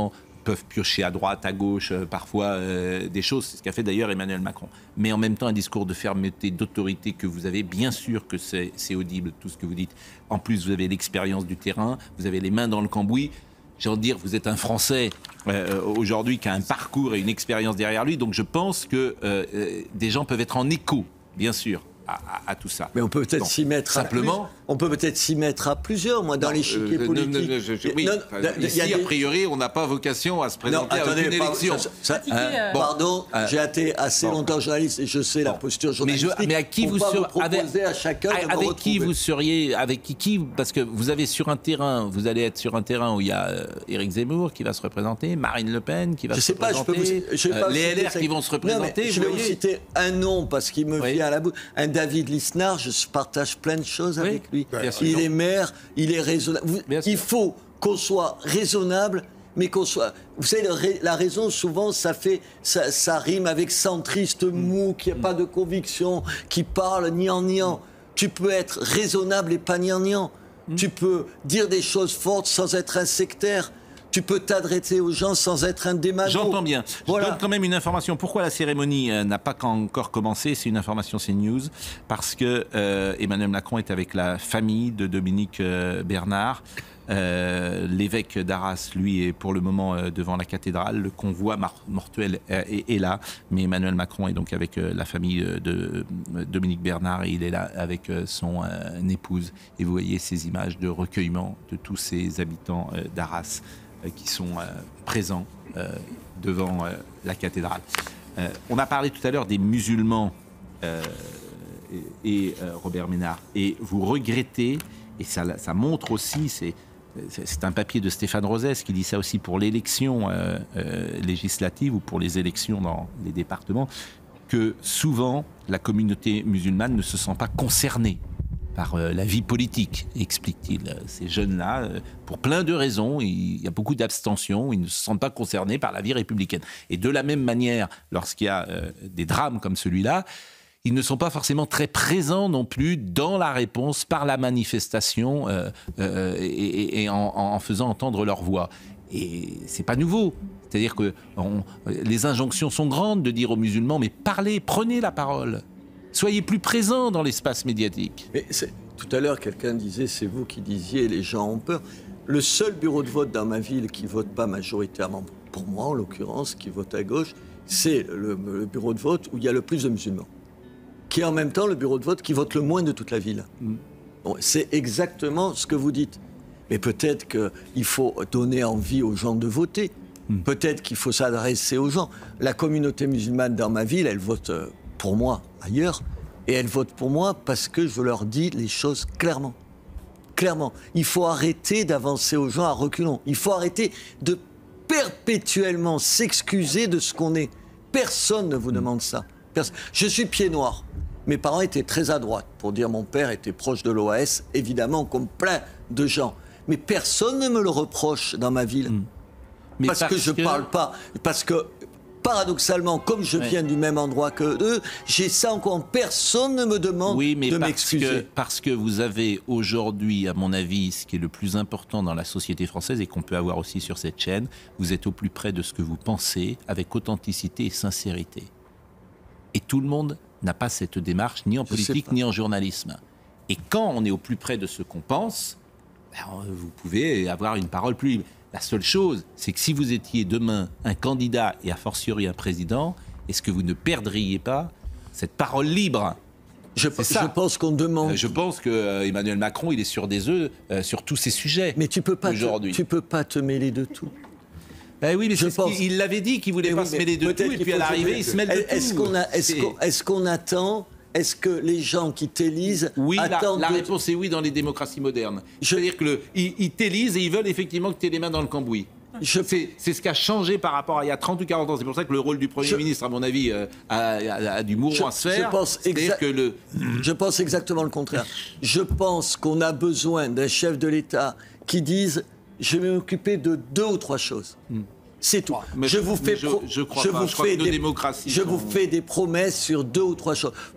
peuvent piocher à droite, à gauche, euh, parfois euh, des choses. C'est ce qu'a fait d'ailleurs Emmanuel Macron. Mais en même temps, un discours de fermeté, d'autorité que vous avez, bien sûr que c'est, c'est audible, tout ce que vous dites. En plus, vous avez l'expérience du terrain, vous avez les mains dans le cambouis. J'ai envie de dire, vous êtes un Français euh, aujourd'hui qui a un parcours et une expérience derrière lui. Donc je pense que euh, euh, des gens peuvent être en écho, bien sûr, à, à, à tout ça. Mais on peut peut-être s'y mettre simplement. À plus, on peut peut-être s'y mettre à plusieurs. Moi, dans l'échiquier euh, politique. Non, non, je, je, oui, non, ici, a, des... a priori, on n'a pas vocation à se présenter non, attendez, à une élection. Ça, ça, hein, bon, pardon, euh, j'ai été assez bon, longtemps journaliste et je sais bon, la posture journalistique. Mais, je, mais à qui vous, sur, vous avec, à chacun avec qui vous seriez, avec qui, qui, parce que vous avez sur un terrain, vous allez être sur un terrain où il y a euh, Éric Zemmour qui va se représenter, Marine Le Pen qui va je se sais pas, représenter, je peux vous, je euh, les L R qui vont se représenter. Je vais vous citer un nom parce qu'il me vient à la bouche. Un David Lisnard. Je partage plein de choses oui, avec lui. Il est maire, il est raisonnable. Il faut qu'on soit raisonnable, mais qu'on soit... Vous savez, la raison, souvent, ça fait... Ça, ça rime avec centriste, mou, qui n'a pas de conviction, qui parle niant-niant. Tu peux être raisonnable et pas niant-niant. Mm. Tu peux dire des choses fortes sans être un sectaire. Tu peux t'adresser aux gens sans être un démagogue. J'entends bien. Voilà. Je donne quand même une information. Pourquoi la cérémonie euh, n'a pas encore commencé? C'est une information CNews. Parce que euh, Emmanuel Macron est avec la famille de Dominique euh, Bernard. Euh, l'évêque d'Arras, lui, est pour le moment euh, devant la cathédrale. Le convoi mortuel euh, est, est là. Mais Emmanuel Macron est donc avec euh, la famille euh, de euh, Dominique Bernard et il est là avec euh, son euh, épouse. Et vous voyez ces images de recueillement de tous ces habitants euh, d'Arras qui sont euh, présents euh, devant euh, la cathédrale. Euh, on a parlé tout à l'heure des musulmans euh, et, et euh, Robert Ménard, et vous regrettez, et ça, ça montre aussi, c'est, c'est un papier de Stéphane Rosès qui dit ça aussi pour l'élection euh, euh, législative ou pour les élections dans les départements, que souvent la communauté musulmane ne se sent pas concernée par euh, la vie politique, explique-t-il. Ces jeunes-là, euh, pour plein de raisons, il y a beaucoup d'abstention, ils ne se sentent pas concernés par la vie républicaine. Et de la même manière, lorsqu'il y a euh, des drames comme celui-là, ils ne sont pas forcément très présents non plus dans la réponse par la manifestation euh, euh, et, et en, en faisant entendre leur voix. Et c'est pas nouveau. C'est-à-dire que on, les injonctions sont grandes de dire aux musulmans, mais parlez, prenez la parole. Soyez plus présents dans l'espace médiatique. Mais tout à l'heure, quelqu'un disait, c'est vous qui disiez, les gens ont peur. Le seul bureau de vote dans ma ville qui ne vote pas majoritairement, pour moi en l'occurrence, qui vote à gauche, c'est le, le bureau de vote où il y a le plus de musulmans. Qui est en même temps le bureau de vote qui vote le moins de toute la ville. Mm. Bon, c'est exactement ce que vous dites. Mais peut-être qu'il faut donner envie aux gens de voter. Mm. Peut-être qu'il faut s'adresser aux gens. La communauté musulmane dans ma ville, elle vote... pour moi ailleurs, et elles votent pour moi parce que je leur dis les choses clairement. Clairement. Il faut arrêter d'avancer aux gens à reculons. Il faut arrêter de perpétuellement s'excuser de ce qu'on est. Personne ne vous demande ça. Personne. Je suis pied noir. Mes parents étaient très à droite. Pour dire mon père était proche de l'O A S, évidemment, comme plein de gens. Mais personne ne me le reproche dans ma ville. Mmh. Mais parce, parce que je ne que... parle pas. Parce que paradoxalement, comme je viens oui. du même endroit que eux, j'ai ça encore. Personne ne me demande oui, mais de parce m'excuser. Que, parce que vous avez aujourd'hui, à mon avis, ce qui est le plus important dans la société française et qu'on peut avoir aussi sur cette chaîne, vous êtes au plus près de ce que vous pensez, avec authenticité et sincérité. Et tout le monde n'a pas cette démarche, ni en politique, ni en journalisme. Et quand on est au plus près de ce qu'on pense, ben, vous pouvez avoir une parole plus libre. La seule chose, c'est que si vous étiez demain un candidat et a fortiori un président, est-ce que vous ne perdriez pas cette parole libre ? Je, je pense qu'on demande... Euh, je pense que euh, Emmanuel Macron, il est sur des œufs euh, sur tous ces sujets. Mais tu peux pas aujourd'hui. Te, tu peux pas te mêler de tout. Ben oui, mais je pense... il l'avait dit qu'il voulait et pas oui, se mêler de tout, et puis à l'arrivée, il se mêle de est-ce tout. Qu'on a, est-ce, qu'on, est-ce qu'on attend... Est-ce que les gens qui t'élisent oui, attendent... La, la de... réponse est oui dans les démocraties modernes. Je... C'est-à-dire qu'ils ils t'élisent et ils veulent effectivement que tu aies les mains dans le cambouis. Je... C'est, c'est ce qui a changé par rapport à il y a trente ou quarante ans. C'est pour ça que le rôle du Premier je... ministre, à mon avis, euh, a, a, a du mouron à se faire. Je pense, exa... que le... je pense exactement le contraire. Je pense qu'on a besoin d'un chef de l'État qui dise « je vais m'occuper de deux ou trois choses mm. ». C'est tout. Mais je vous fais, je, je crois je pas. vous je fais des, des, démocraties je sont... vous fais des promesses sur deux ou trois choses.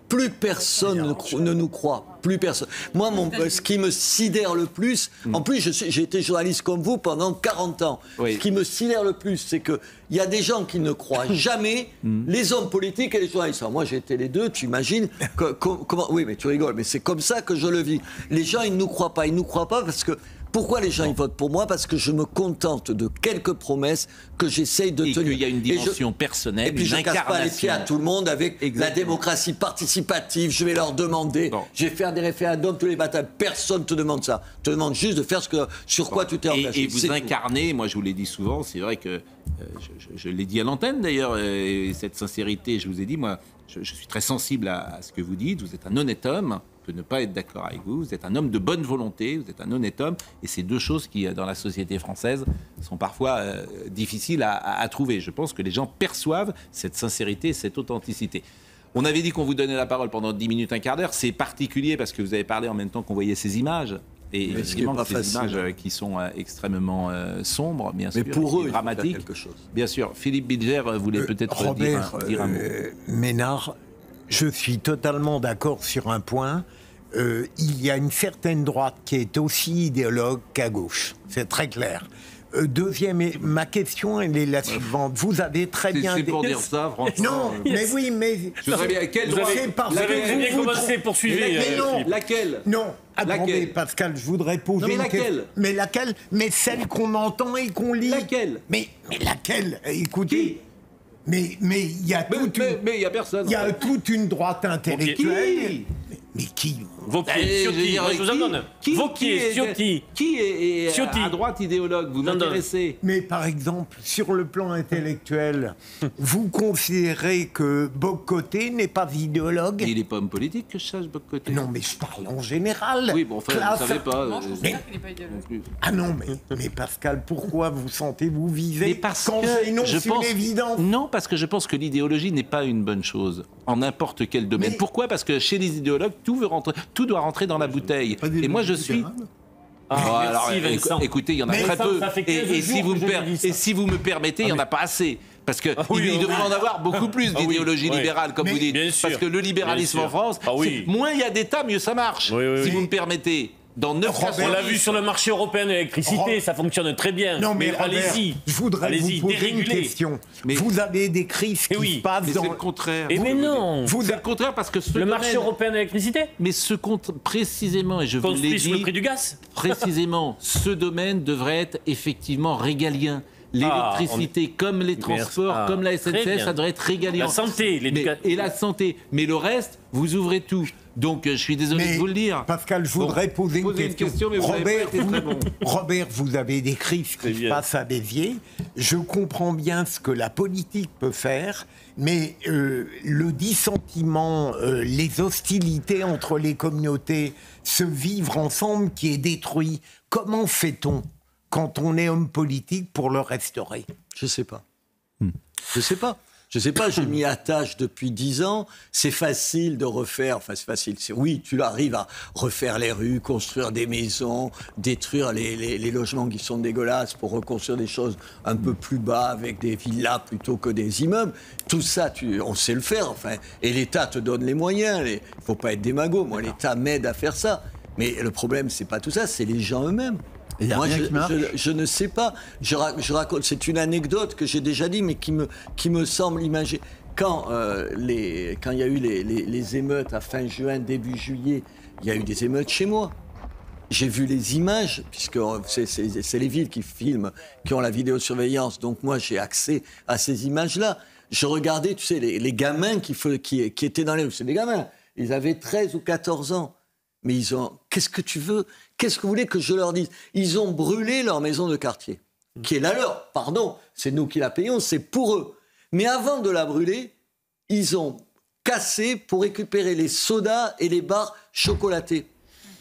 plus personne ne, cro- ne nous croit. Plus personne. Moi, mon, ce qui me sidère le plus, mmh. en plus, je suis, j'ai été journaliste comme vous pendant quarante ans. Oui. Ce qui me sidère le plus, c'est qu'il y a des gens qui ne croient jamais, mmh. les hommes politiques et les journalistes. Alors moi, j'ai été les deux, tu imagines que, com, comment, oui, mais tu rigoles, mais c'est comme ça que je le vis. Les gens, ils ne nous croient pas. Ils ne nous croient pas parce que. Pourquoi les gens ils votent pour moi? Parce que je me contente de quelques promesses que j'essaye de et tenir. Il y a une dimension et je, personnelle, et puis une je ne casse pas les pieds à tout le monde avec Exactement. La démocratie participative. Je vais leur demander, bon. je vais faire des référendums tous les matins. Personne ne te demande ça. Te demande juste de faire ce que, sur bon. quoi tu t'es engagé. Et, et vous c'est incarnez, tout. Moi je vous l'ai dit souvent, c'est vrai que, euh, je, je, je l'ai dit à l'antenne d'ailleurs, euh, cette sincérité, je vous ai dit, moi je, je suis très sensible à, à ce que vous dites, vous êtes un honnête homme. De ne pas être d'accord avec vous, vous êtes un homme de bonne volonté, vous êtes un honnête homme, et c'est deux choses qui, dans la société française, sont parfois euh, difficiles à, à, à trouver. Je pense que les gens perçoivent cette sincérité, cette authenticité. On avait dit qu'on vous donnait la parole pendant dix minutes, un quart d'heure, c'est particulier parce que vous avez parlé en même temps qu'on voyait ces images, et évidemment ces facile. images qui sont euh, extrêmement euh, sombres, bien sûr, mais pour eux, dramatiques. Quelque chose. Bien sûr, Philippe Bilger voulait euh, peut-être Robert, dire, dire un mot. Euh, Ménard, je suis totalement d'accord sur un point. Euh, il y a une certaine droite qui est aussi idéologue qu'à gauche. C'est très clair. Euh, deuxième, ma question, elle est la suivante. Vous avez très c'est, bien... C'est pour dire ça, franchement. Non, yes. mais oui, mais... Je voudrais bien... Quelle droite avez, parce vous que avez vous, bien vous commencé, poursuivez. Mais, mais non, laquelle Non, attendez, laquelle Pascal, je voudrais poser non, mais une laquelle question. Mais laquelle Mais celle qu'on entend et qu'on lit. Laquelle mais, mais laquelle Écoutez... Qui mais mais il y a mais, toute mais, une... mais il y a personne. Il y a toute une droite intellectuelle. Qui mais, mais qui Vauquier, Ciotti, je vous en donne. Vauquier, Ciotti. Qui est, est à droite idéologue? Vous m'intéressez. Mais par exemple, sur le plan intellectuel, vous considérez que Bock-Côté n'est pas idéologue? Il n'est pas homme politique, que je sache, Bock-Côté. Non, mais je parle en général. Oui, bon, enfin, Classe... vous ne savez pas. Non, je mais... qu'il n'est pas idéologue. Ah non, mais, mais Pascal, pourquoi vous sentez-vous visé mais parce quand que c'est non, je c'est pense... évident. Non, parce que je pense que l'idéologie n'est pas une bonne chose, en n'importe quel domaine. Mais... Pourquoi? Parce que chez les idéologues, tout, veut rentrer, tout doit rentrer dans la bouteille. Et moi, je suis... Ah, oh, alors, éc- écoutez, il y en a mais très peu. Et, et, si vous me per- et si vous me permettez, il n'y en a pas assez. Parce qu'il ah, oui, il devrait oui. en avoir beaucoup plus d'idéologie ah, oui, libérale, comme mais vous dites. Parce que le libéralisme en France, ah, oui. moins il y a d'États, mieux ça marche. Oui, oui, si oui. vous me permettez. Dans neuf On l'a vu sur le marché européen de l'électricité, Robert, ça fonctionne très bien. Non, mais, mais Robert, allez-y. Je voudrais allez-y, vous poser dérégulez. une question. Mais vous avez des crises qui oui, se passent mais dans... c'est le contraire. Et mais non vous C'est le contraire parce que ce Le domaine... marché européen de l'électricité Mais ce compte précisément, et je vous l'ai dit... le prix du gaz précisément, ce domaine devrait être effectivement régalien. L'électricité, ah, on... comme les transports, ah, comme la S N C F, ça devrait être régalien. La santé, l'éducation. Et la santé. Mais le reste, vous ouvrez tout. Donc, je suis désolé mais, de vous le dire. Pascal, je voudrais bon, poser, une, poser question. une question. Mais vous Robert, vous, très bon. Robert, vous avez des crises qui se passent à Béziers. Je comprends bien ce que la politique peut faire, mais euh, le dissentiment, euh, les hostilités entre les communautés, ce vivre ensemble qui est détruit, comment fait-on quand on est homme politique pour le restaurer? Je ne sais pas. Hmm. Je ne sais pas. Je ne sais pas, j'ai mis à tâche depuis dix ans. C'est facile de refaire, enfin c'est facile, c'est, oui, tu arrives à refaire les rues, construire des maisons, détruire les, les, les logements qui sont dégueulasses pour reconstruire des choses un peu plus bas avec des villas plutôt que des immeubles. Tout ça, tu, on sait le faire, enfin. Et l'État te donne les moyens. Il ne faut pas être démago. Moi, l'État m'aide à faire ça. Mais le problème, c'est pas tout ça, c'est les gens eux-mêmes. Moi, je, je, je ne sais pas. Je, je raconte, c'est une anecdote que j'ai déjà dit, mais qui me, qui me semble imagée. Quand euh, les, quand il y a eu les, les, les émeutes à fin juin, début juillet, il y a eu des émeutes chez moi. J'ai vu les images, puisque c'est, c'est, c'est les villes qui filment, qui ont la vidéosurveillance. Donc moi, j'ai accès à ces images-là. Je regardais, tu sais, les, les gamins qui, qui, qui étaient dans les rues. C'est des gamins. Ils avaient treize ou quatorze ans. Mais ils ont... Qu'est-ce que tu veux? Qu'est-ce que vous voulez que je leur dise? Ils ont brûlé leur maison de quartier, qui est la leur. Pardon, c'est nous qui la payons, c'est pour eux. Mais avant de la brûler, ils ont cassé pour récupérer les sodas et les barres chocolatées.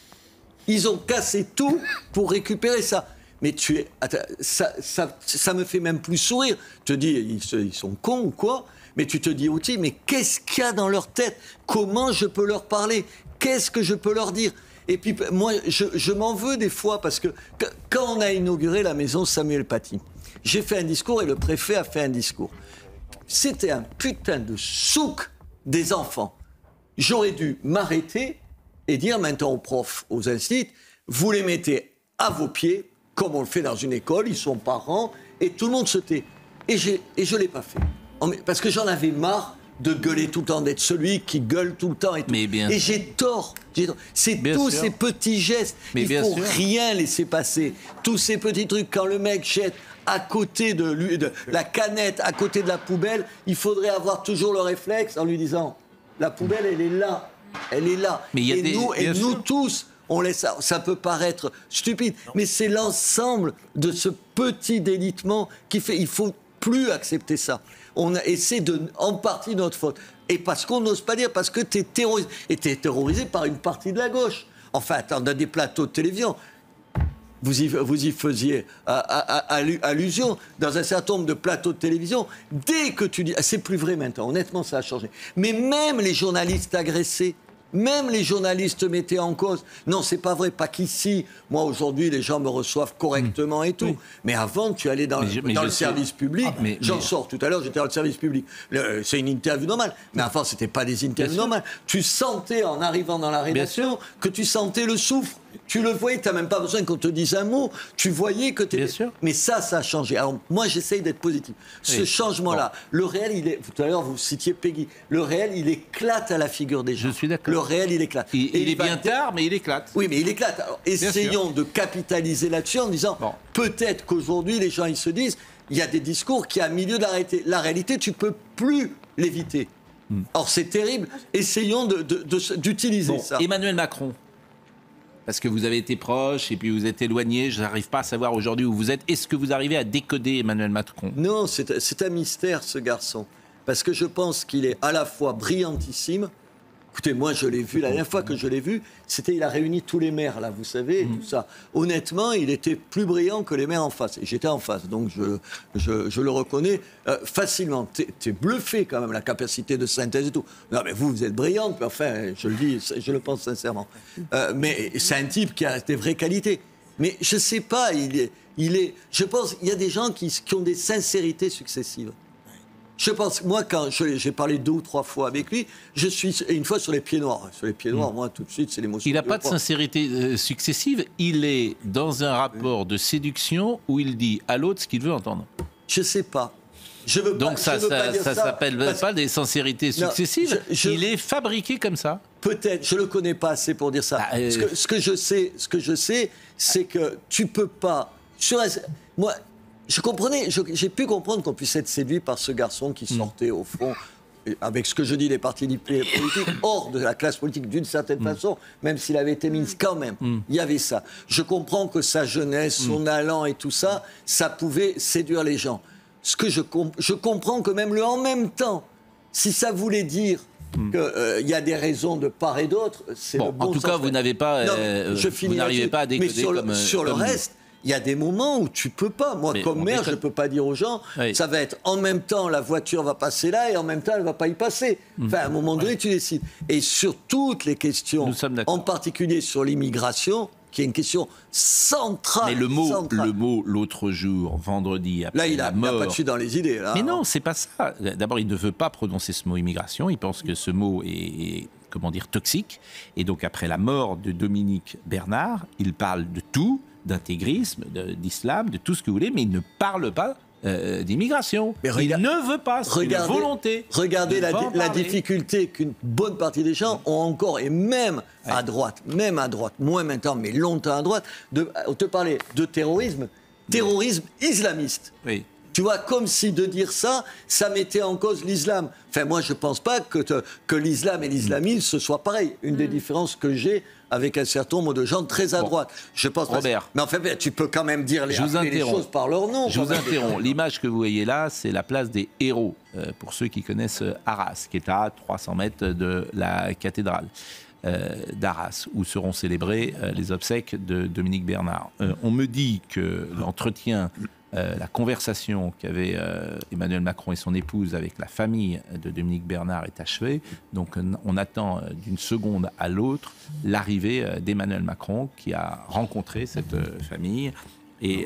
Ils ont cassé tout pour récupérer ça. Mais tu es... Attends, ça, ça, ça me fait même plus sourire. Tu te dis, ils, ils sont cons ou quoi? Mais tu te dis aussi, mais qu'est-ce qu'il y a dans leur tête? Comment je peux leur parler? Qu'est-ce que je peux leur dire? Et puis, moi, je, je m'en veux des fois, parce que quand on a inauguré la maison Samuel Paty, j'ai fait un discours et le préfet a fait un discours. C'était un putain de souk des enfants. j'aurais dû m'arrêter et dire maintenant aux profs, aux instituts, vous les mettez à vos pieds, comme on le fait dans une école, ils sont parents, et tout le monde se tait. Et, j'ai, et je ne l'ai pas fait. Parce que j'en avais marre de gueuler tout le temps, d'être celui qui gueule tout le temps. Et, tout. et j'ai tort. J'ai tort. C'est bien tous sûr. Ces petits gestes. Mais il ne faut sûr. rien laisser passer. Tous ces petits trucs, quand le mec jette à côté de, lui, de la canette, à côté de la poubelle, il faudrait avoir toujours le réflexe en lui disant, la poubelle, elle est là. Elle est là. Mais et des, nous, et nous tous, on laisse ça. Ça peut paraître stupide, non. mais c'est l'ensemble de ce petit délitement qui fait... Il faut plus accepter ça. On a, et c'est de, en partie notre faute. Et parce qu'on n'ose pas dire, parce que tu es terrorisé. Et tu es terrorisé par une partie de la gauche. Enfin, on a des plateaux de télévision. Vous y, vous y faisiez à, à, à, allusion dans un certain nombre de plateaux de télévision. Dès que tu dis... C'est plus vrai maintenant, honnêtement, ça a changé. Mais même les journalistes agressés, même les journalistes mettaient en cause. Non, c'est pas vrai, pas qu'ici. Moi, aujourd'hui, les gens me reçoivent correctement et tout. Oui. Mais avant, tu allais dans, je, dans le sais. service public. Ah, mais, J'en mais... sors tout à l'heure, j'étais dans le service public. Le, c'est une interview normale. Mais avant, c'était pas des interviews normales. Tu sentais, en arrivant dans la rédaction, que tu sentais le soufre. Tu le voyais, tu n'as même pas besoin qu'on te dise un mot. Tu voyais que tu es... Mais ça, ça a changé. Alors, moi, j'essaye d'être positif. Ce oui. changement-là, bon. le réel, il est... Tout à l'heure, vous citiez Peggy. Le réel, il éclate à la figure des gens. Je suis d'accord. Le réel, il éclate. Il, il est bien va... tard, mais il éclate. Oui, mais il éclate. Alors, essayons de capitaliser là-dessus en disant, bon. peut-être qu'aujourd'hui, les gens, ils se disent, il y a des discours qui, à milieu de la réalité, la réalité, tu ne peux plus l'éviter. Hmm. Or, c'est terrible. Essayons de, de, de, d'utiliser bon. ça. Emmanuel Macron. Parce que vous avez été proche et puis vous êtes éloigné, je n'arrive pas à savoir aujourd'hui où vous êtes. Est-ce que vous arrivez à décoder Emmanuel Macron ? Non, c'est, c'est un mystère, ce garçon. Parce que je pense qu'il est à la fois brillantissime. Écoutez, moi, je l'ai vu, la dernière fois que je l'ai vu, c'était, il a réuni tous les maires, là, vous savez, mmh. tout ça. Honnêtement, il était plus brillant que les maires en face. Et j'étais en face, donc je, je, je le reconnais euh, facilement. T'es, t'es bluffé, quand même, la capacité de synthèse et tout. Non, mais vous, vous êtes brillante, mais enfin, je le dis, je le pense sincèrement. Euh, mais c'est un type qui a des vraies qualités. Mais je ne sais pas, il est, il est... Je pense qu'il y a des gens qui, qui ont des sincérités successives. Je pense, moi, quand je, j'ai parlé deux ou trois fois avec lui, je suis une fois sur les pieds noirs. Sur les pieds noirs, mmh. moi, tout de suite, c'est l'émotion. Il n'a pas de sincérité euh, successive. Il est dans un rapport de séduction où il dit à l'autre ce qu'il veut entendre. Je ne sais pas. Je veux Donc pas, ça, je veux ça, pas dire ça, ça s'appelle parce... pas des sincérités successives. Non, je, je... Il est fabriqué comme ça. Peut-être. Je le connais pas assez pour dire ça. Ah, euh... ce, que, ce que je sais, ce que je sais, c'est que tu peux pas. Sur un... Moi. Je comprenais, je, j'ai pu comprendre qu'on puisse être séduit par ce garçon qui sortait, au fond, avec ce que je dis, les partis politiques, hors de la classe politique d'une certaine mm. façon, même s'il avait été ministre, quand même, mm. il y avait ça. Je comprends que sa jeunesse, son mm. allant et tout ça, ça pouvait séduire les gens. Ce que je, comp- je comprends que même le en même temps, si ça voulait dire mm. qu'il euh, y a des raisons de part et d'autre, c'est bon, le bon en tout sens. cas, vous n'avez pas, non, euh, vous n'arrivez pas à décoder mais sur le, comme sur le comme reste. Il y a des moments où tu peux pas. Moi, mais comme maire, je ne peux pas dire aux gens, oui. ça va être en même temps, la voiture va passer là et en même temps, elle ne va pas y passer. Enfin, à un moment donné, ouais. tu décides. Et sur toutes les questions, en particulier sur l'immigration, qui est une question centrale. Mais le mot, centrale. le mot l'autre jour, vendredi, après là, il la a, mort... il n'a pas dessus dans les idées. Là. Mais non, c'est pas ça. D'abord, il ne veut pas prononcer ce mot immigration. Il pense que ce mot est... est comment dire, toxique. Et donc, après la mort de Dominique Bernard, il parle de tout, d'intégrisme, de, d'islam, de tout ce que vous voulez, mais il ne parle pas euh, d'immigration. Mais rega- il ne veut pas, c'est regardez, une volonté. Regardez la, la difficulté qu'une bonne partie des gens ont encore, et même ouais. à droite, même à droite, moins maintenant, mais longtemps à droite, de, on te parlait de terrorisme, terrorisme oui. islamiste. Oui. Tu vois, comme si de dire ça, ça mettait en cause l'islam. Enfin, moi, je ne pense pas que, te, que l'islam et l'islamisme, ce soit pareil. Une mm. des différences que j'ai avec un certain nombre de gens très à bon. droite. Je pense Robert. Pas... Mais enfin, tu peux quand même dire les, les choses par leur nom. Je vous interromps. L'image que vous voyez là, c'est la place des héros, euh, pour ceux qui connaissent Arras, qui est à trois cents mètres de la cathédrale euh, d'Arras, où seront célébrées euh, les obsèques de Dominique Bernard. Euh, on me dit que l'entretien... Euh, la conversation qu'avaient euh, Emmanuel Macron et son épouse avec la famille de Dominique Bernard est achevée. Donc on attend euh, d'une seconde à l'autre l'arrivée euh, d'Emmanuel Macron qui a rencontré cette euh, famille et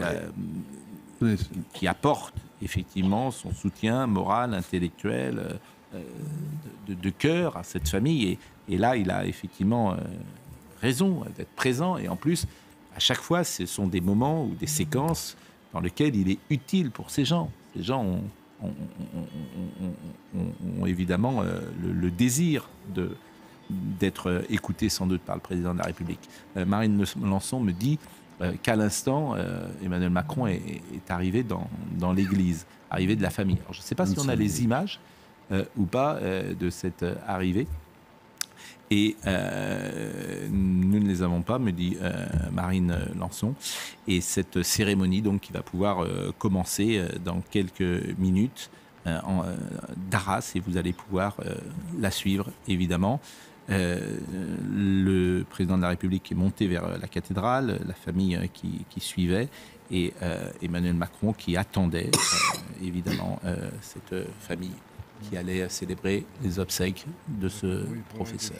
euh, qui apporte effectivement son soutien moral, intellectuel euh, de, de, de cœur à cette famille. Et, et là, il a effectivement euh, raison d'être présent. Et en plus, à chaque fois, ce sont des moments ou des séquences dans lesquelles il est utile pour ces gens. Ces gens ont, ont, ont, ont, ont, ont évidemment euh, le, le désir de, d'être écoutés sans doute par le président de la République. Euh, Marine Lançon me dit euh, qu'à l'instant, euh, Emmanuel Macron est, est arrivé dans, dans l'église, arrivé de la famille. Alors, je ne sais pas si on a les images euh, ou pas euh, de cette euh, arrivée. Et euh, nous ne les avons pas, me dit euh, Marine Lançon. Et cette cérémonie, donc, qui va pouvoir euh, commencer euh, dans quelques minutes euh, en, euh, d'Arras, et vous allez pouvoir euh, la suivre, évidemment. Euh, le président de la République est monté vers la cathédrale, la famille euh, qui, qui suivait, et euh, Emmanuel Macron qui attendait, euh, évidemment, euh, cette euh, famille qui allait célébrer les obsèques de ce oui, professeur.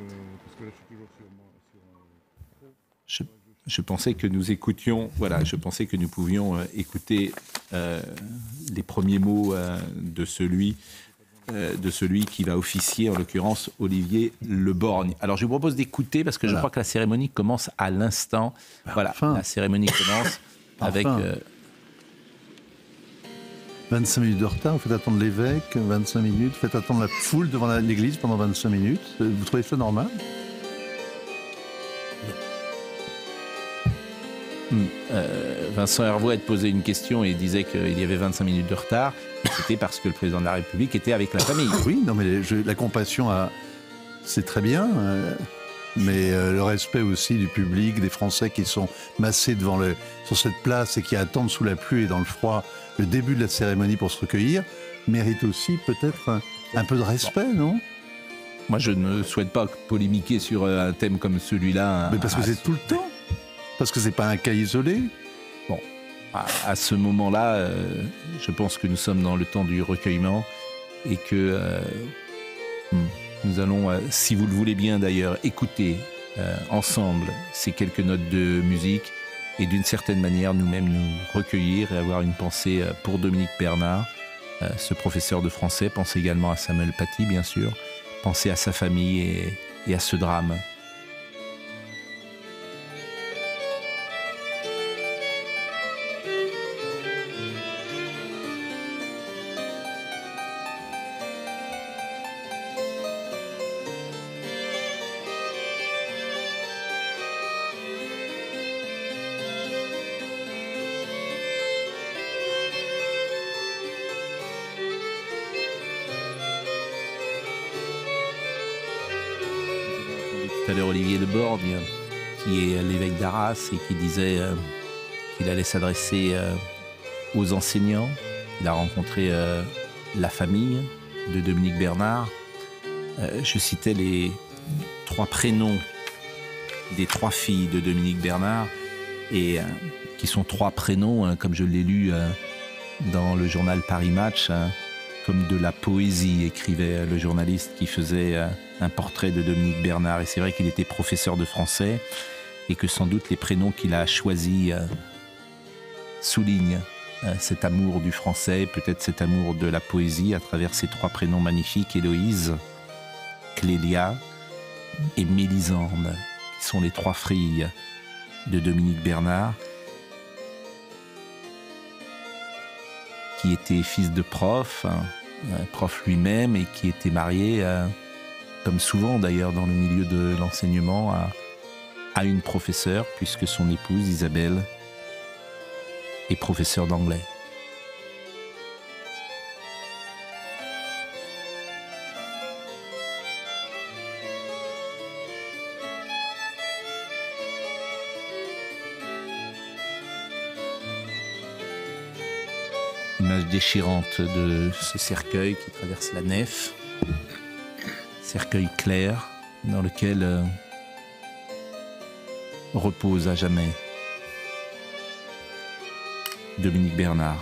Je, je pensais que nous écoutions, voilà, je pensais que nous pouvions euh, écouter euh, les premiers mots euh, de celui, euh, de celui qui va officier, en l'occurrence Olivier Le Borgne. Alors je vous propose d'écouter parce que voilà. Je crois que la cérémonie commence à l'instant. Enfin. Voilà, la cérémonie commence enfin. avec. Euh, vingt-cinq minutes de retard, vous faites attendre l'évêque, vingt-cinq minutes, vous faites attendre la foule devant l'église pendant vingt-cinq minutes. Vous trouvez ça normal ? euh, Vincent Hervouet a posé une question et disait qu'il y avait vingt-cinq minutes de retard. C'était parce que le président de la République était avec la famille. Oui, non, mais je, la compassion, a, c'est très bien. Euh, mais euh, le respect aussi du public, des Français qui sont massés devant le, sur cette place et qui attendent sous la pluie et dans le froid le début de la cérémonie pour se recueillir, mérite aussi peut-être un, un peu de respect, non ? Moi, je ne souhaite pas polémiquer sur un thème comme celui-là. Mais parce que c'est tout le temps. Parce que c'est pas un cas isolé. Bon, à, à ce moment-là, euh, je pense que nous sommes dans le temps du recueillement et que euh, nous allons, euh, si vous le voulez bien d'ailleurs, écouter euh, ensemble ces quelques notes de musique et d'une certaine manière nous-mêmes nous recueillir et avoir une pensée pour Dominique Bernard, euh, ce professeur de français. Pensez également à Samuel Paty, bien sûr. Pensez à sa famille et, et à ce drame. Tout à l'heure, Olivier Le Borgne, qui est l'évêque d'Arras et qui disait euh, qu'il allait s'adresser euh, aux enseignants. Il a rencontré euh, la famille de Dominique Bernard. Euh, je citais les trois prénoms des trois filles de Dominique Bernard, et euh, qui sont trois prénoms, hein, comme je l'ai lu euh, dans le journal Paris Match, hein, comme de la poésie, écrivait le journaliste qui faisait euh, un portrait de Dominique Bernard. Et c'est vrai qu'il était professeur de français et que sans doute les prénoms qu'il a choisis euh, soulignent euh, cet amour du français, peut-être cet amour de la poésie à travers ces trois prénoms magnifiques, Héloïse, Clélia et Mélisande, qui sont les trois filles de Dominique Bernard, qui était fils de prof, hein, prof lui-même, et qui était marié, euh, comme souvent d'ailleurs dans le milieu de l'enseignement, à, à une professeure, puisque son épouse Isabelle est professeure d'anglais. Image déchirante de ce cercueil qui traverse la nef, cercueil clair dans lequel euh, repose à jamais Dominique Bernard.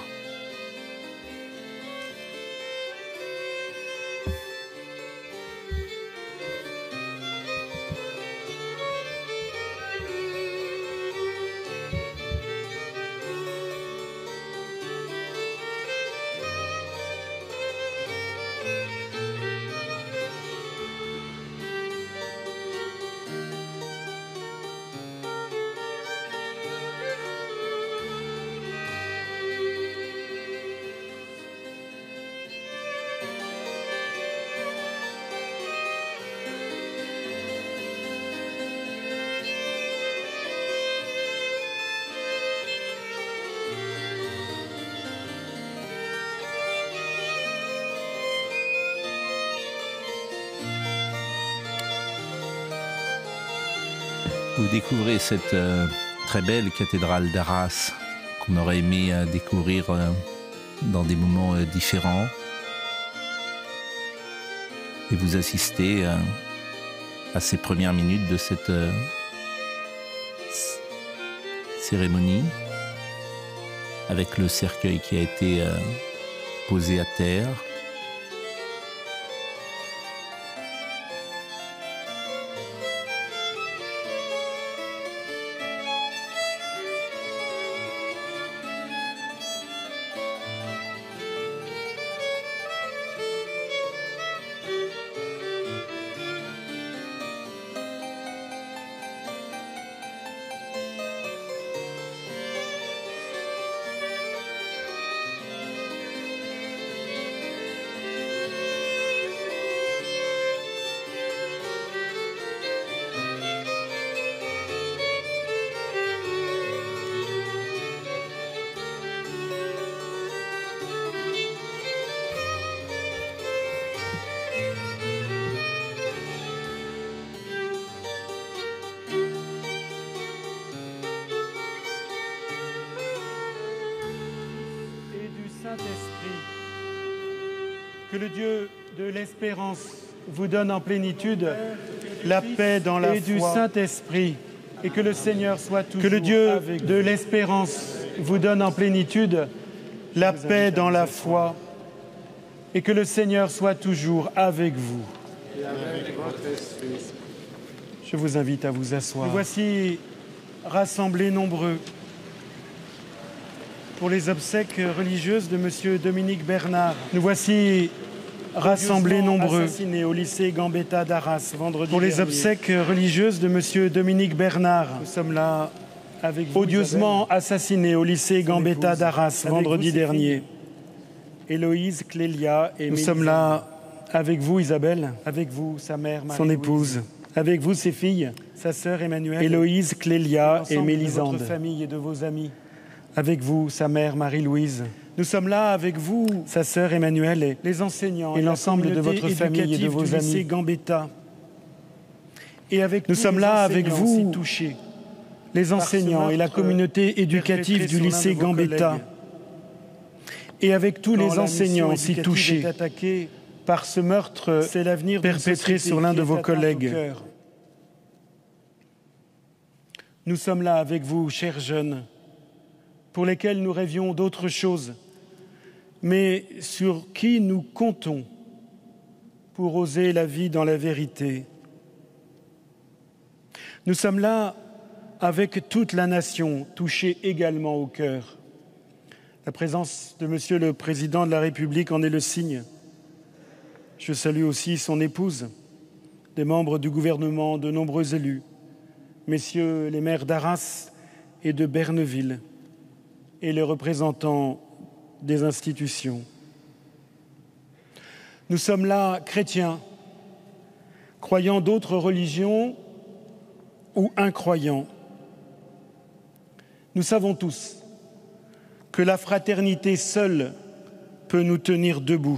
Vous découvrez cette euh, très belle cathédrale d'Arras qu'on aurait aimé euh, découvrir euh, dans des moments euh, différents. Et vous assistez euh, à ces premières minutes de cette euh, cérémonie avec le cercueil qui a été euh, posé à terre. Que le Dieu de l'espérance vous donne en plénitude la paix dans la foi et du Saint-Esprit, et que le Seigneur soit toujours que le Dieu de l'espérance vous donne en plénitude la paix dans la foi, et que le Seigneur soit toujours avec vous. Je vous invite à vous asseoir. Nous voici rassemblés nombreux pour les obsèques religieuses de M. Dominique Bernard. Nous voici rassemblés nombreux assassinés au lycée Gambetta d'Arras vendredi pour les dernier. Obsèques religieuses de M. Dominique Bernard. Nous sommes là avec vous, odieusement assassinés au lycée Gambetta d'Arras vendredi vous, dernier. Héloïse, Clélia et Nous sommes là avec vous, Isabelle, avec vous, sa mère, Marie son épouse, avec vous, ses filles, sa sœur Emmanuelle, Héloïse, Clélia et Mélisande, de votre famille et de vos amis. Avec vous, sa mère Marie-Louise. Nous sommes là avec vous, sa sœur Emmanuelle, et les enseignants et l'ensemble de votre famille et de vos amis. Gambetta. Et avec nous sommes là avec vous, touchés, les enseignants et la communauté éducative du lycée Gambetta. Et avec tous les enseignants si touchés par ce meurtre, c'est l'avenir perpétré sur l'un de vos collègues. Nous sommes là avec vous, chers jeunes, pour lesquels nous rêvions d'autre chose, mais sur qui nous comptons pour oser la vie dans la vérité. Nous sommes là avec toute la nation, touchée également au cœur. La présence de Monsieur le Président de la République en est le signe. Je salue aussi son épouse, des membres du gouvernement, de nombreux élus, messieurs les maires d'Arras et de Berneville, et les représentants des institutions. Nous sommes là chrétiens, croyants d'autres religions ou incroyants. Nous savons tous que la fraternité seule peut nous tenir debout.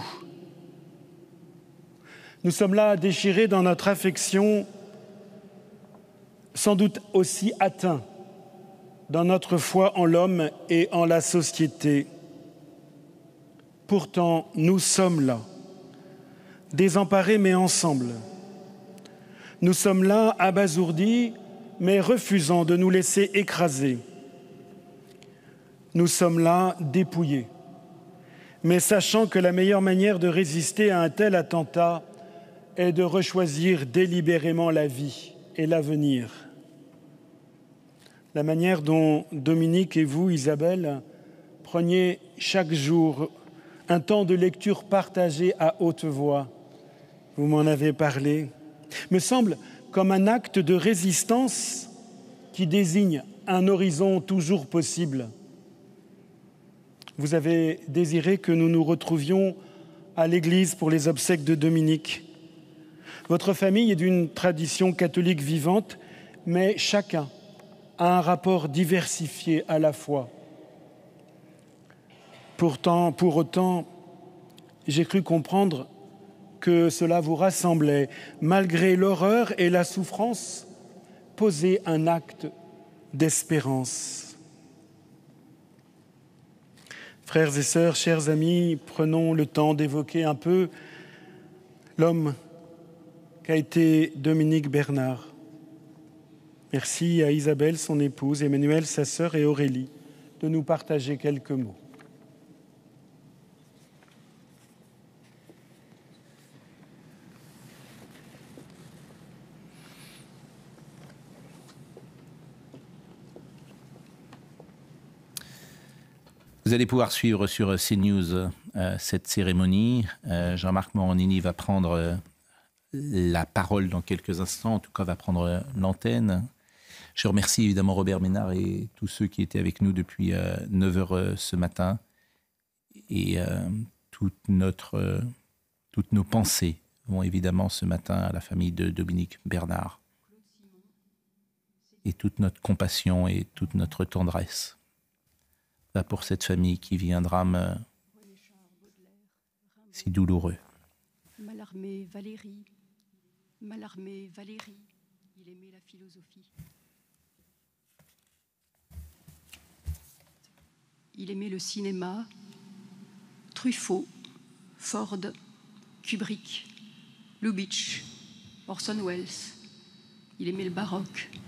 Nous sommes là déchirés dans notre affection, sans doute aussi atteints dans notre foi en l'homme et en la société. Pourtant, nous sommes là, désemparés mais ensemble. Nous sommes là, abasourdis, mais refusant de nous laisser écraser. Nous sommes là, dépouillés, mais sachant que la meilleure manière de résister à un tel attentat est de rechoisir délibérément la vie et l'avenir. La manière dont Dominique et vous, Isabelle, preniez chaque jour un temps de lecture partagé à haute voix, vous m'en avez parlé, me semble comme un acte de résistance qui désigne un horizon toujours possible. Vous avez désiré que nous nous retrouvions à l'église pour les obsèques de Dominique. Votre famille est d'une tradition catholique vivante, mais chacun a un rapport diversifié à la foi. Pourtant, pour autant, j'ai cru comprendre que cela vous rassemblait, malgré l'horreur et la souffrance poser un acte d'espérance. Frères et sœurs, chers amis, prenons le temps d'évoquer un peu l'homme qu'a été Dominique Bernard. Merci à Isabelle, son épouse, Emmanuel, sa sœur, et Aurélie de nous partager quelques mots. Vous allez pouvoir suivre sur CNews euh, cette cérémonie. Euh, Jean-Marc Morandini va prendre euh, la parole dans quelques instants, en tout cas va prendre euh, l'antenne. Je remercie évidemment Robert Ménard et tous ceux qui étaient avec nous depuis euh, neuf heures euh, ce matin. Et euh, toute notre, euh, toutes nos pensées vont évidemment ce matin à la famille de Dominique Bernard. Et toute notre compassion et toute notre tendresse pour cette famille qui vit un drame euh, si douloureux. Mallarmé Valérie, Mallarmé Valérie, il aimait la philosophie. Il aimait le cinéma, Truffaut, Ford, Kubrick, Lubitsch, Orson Welles. Il aimait le baroque.